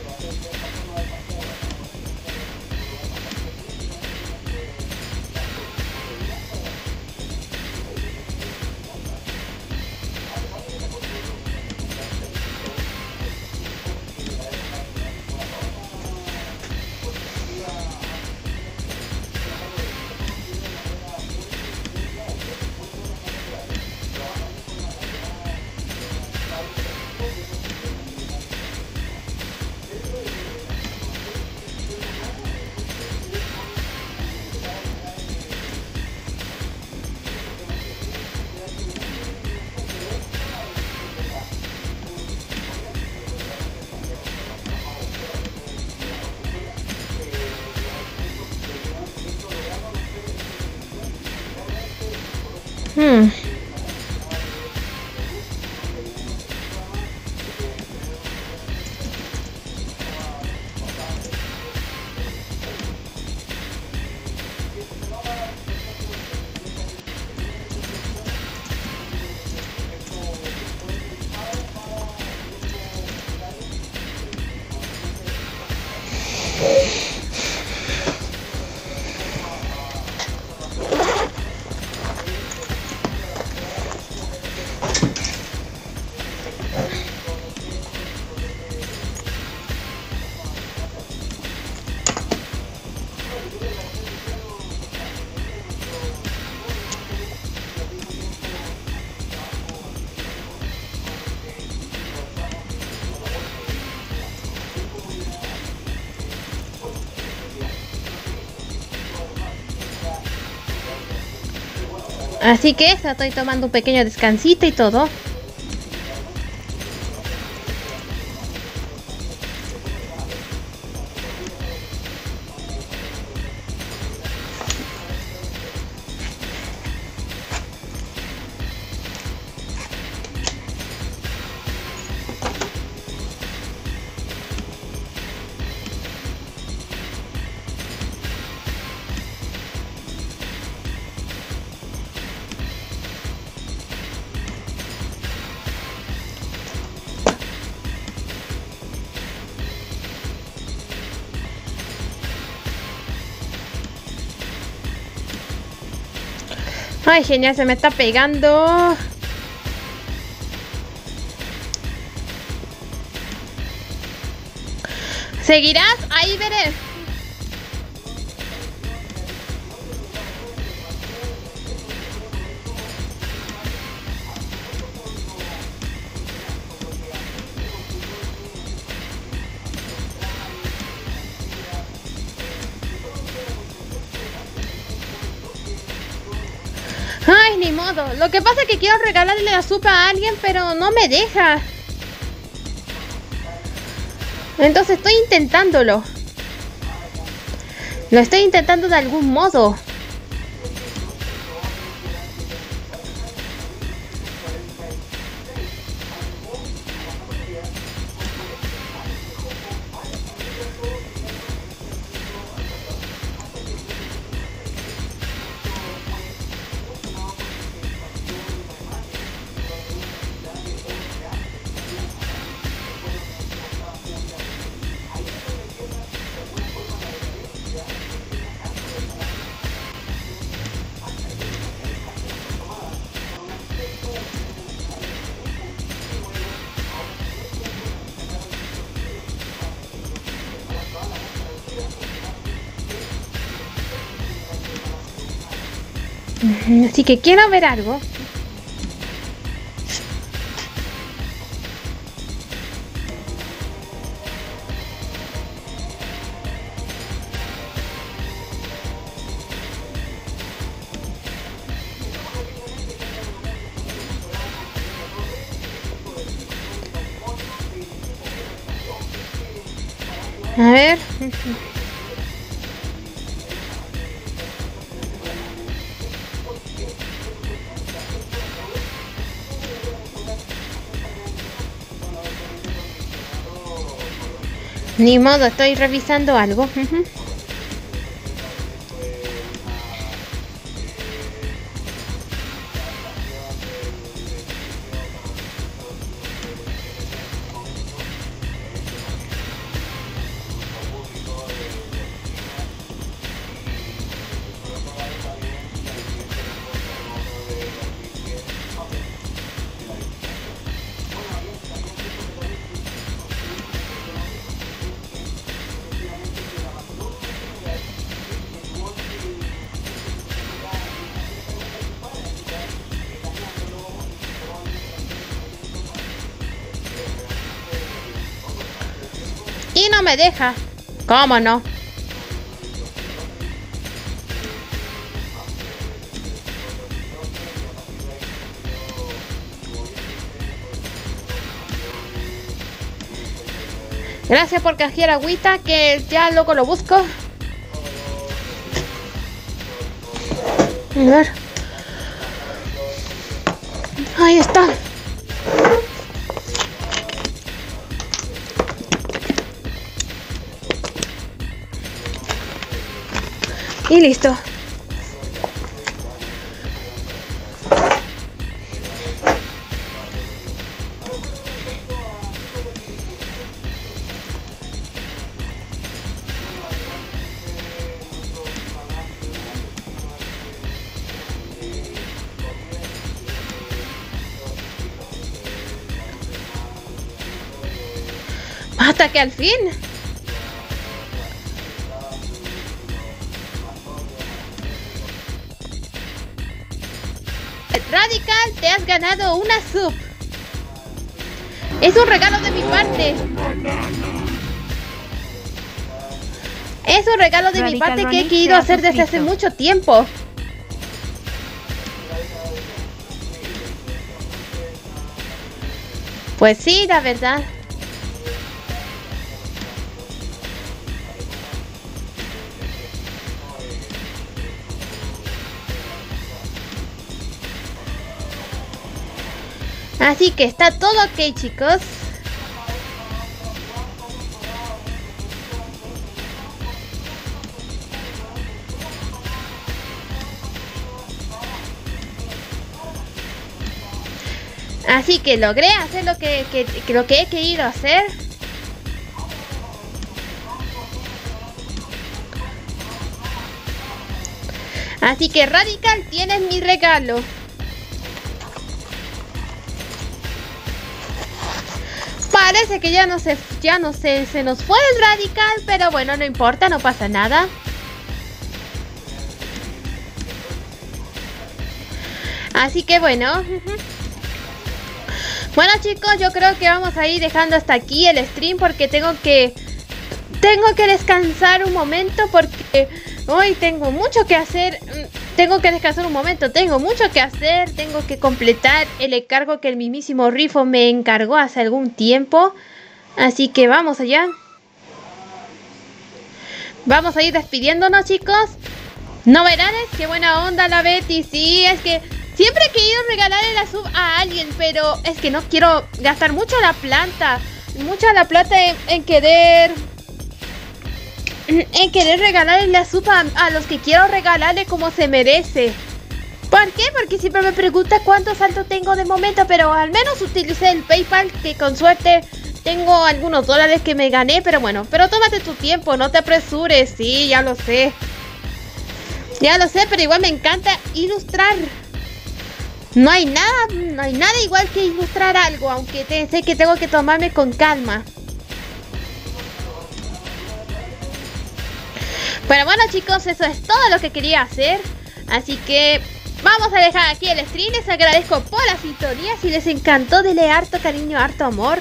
Así que estoy tomando un pequeño descansito y todo. Ay, genial, se me está pegando. ¿Seguirás? Ahí veré. Ay, ni modo. Lo que pasa es que quiero regalarle la sopa a alguien, pero no me deja. Entonces estoy intentándolo. Lo estoy intentando de algún modo. Así que quiero ver algo. A ver. Ni modo, estoy revisando algo. Y no me deja. ¿Cómo no? Gracias por canjear agüita, que ya luego lo busco. A ver. Ahí está. Y listo. Hasta que al fin. Radical, te has ganado una sub. Es un regalo de mi parte. Es un regalo de mi parte que he querido hacer desde hace mucho tiempo. Pues sí, la verdad. Así que está todo ok, chicos. Así que logré hacer lo que he querido hacer. Así que Radical, tienes mi regalo. Parece que ya no se nos fue el Radical, pero bueno, no importa, no pasa nada. Así que bueno. Bueno chicos, yo creo que vamos a ir dejando hasta aquí el stream porque tengo que descansar un momento porque hoy tengo mucho que hacer. Tengo que descansar un momento, tengo mucho que hacer, tengo que completar el encargo que el mismísimo Rifo me encargó hace algún tiempo. Así que vamos allá. Vamos a ir despidiéndonos chicos. Novedades, qué buena onda la Betty, sí, es que siempre he querido regalarle la sub a alguien, pero es que no quiero gastar mucha la plata en querer regalarle la sub a los que quiero regalarle como se merece. ¿Por qué? Porque siempre me pregunta cuánto salto tengo de momento, pero al menos utilicé el PayPal, que con suerte tengo algunos dólares que me gané, pero bueno, pero tómate tu tiempo, no te apresures, sí, ya lo sé. Ya lo sé, pero igual me encanta ilustrar. No hay nada igual que ilustrar algo, aunque sé que tengo que tomarme con calma. Pero bueno chicos, eso es todo lo que quería hacer. Así que vamos a dejar aquí el stream. Les agradezco por la sintonía. Si les encantó, denle harto cariño, harto amor.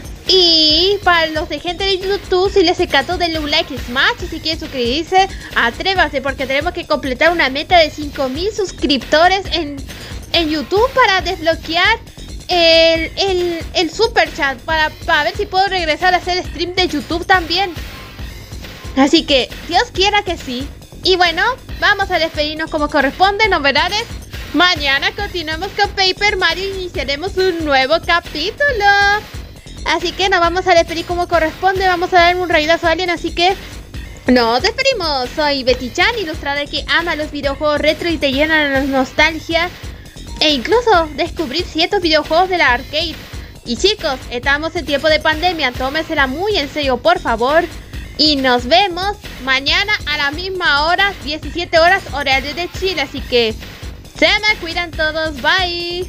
Y para los de gente de YouTube, si les encantó, denle un like y smash. Y si quieren suscribirse, atrévanse, porque tenemos que completar una meta de 5000 suscriptores en YouTube para desbloquear el super chat, para ver si puedo regresar a hacer stream de YouTube también. Así que Dios quiera que sí. Y bueno, vamos a despedirnos como corresponde. Novedades, mañana continuamos con Paper Mario y iniciaremos un nuevo capítulo. Así que nos vamos a despedir como corresponde. Vamos a dar un raidazo a alguien, así que nos despedimos. Soy Betty Chan, ilustradora que ama los videojuegos retro y te llenan de nostalgia, e incluso descubrir ciertos videojuegos de la arcade. Y chicos, estamos en tiempo de pandemia, tómensela muy en serio por favor. Y nos vemos mañana a la misma hora, 17 horas horario de Chile. Así que se me cuidan todos, bye.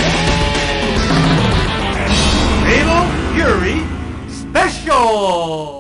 Special!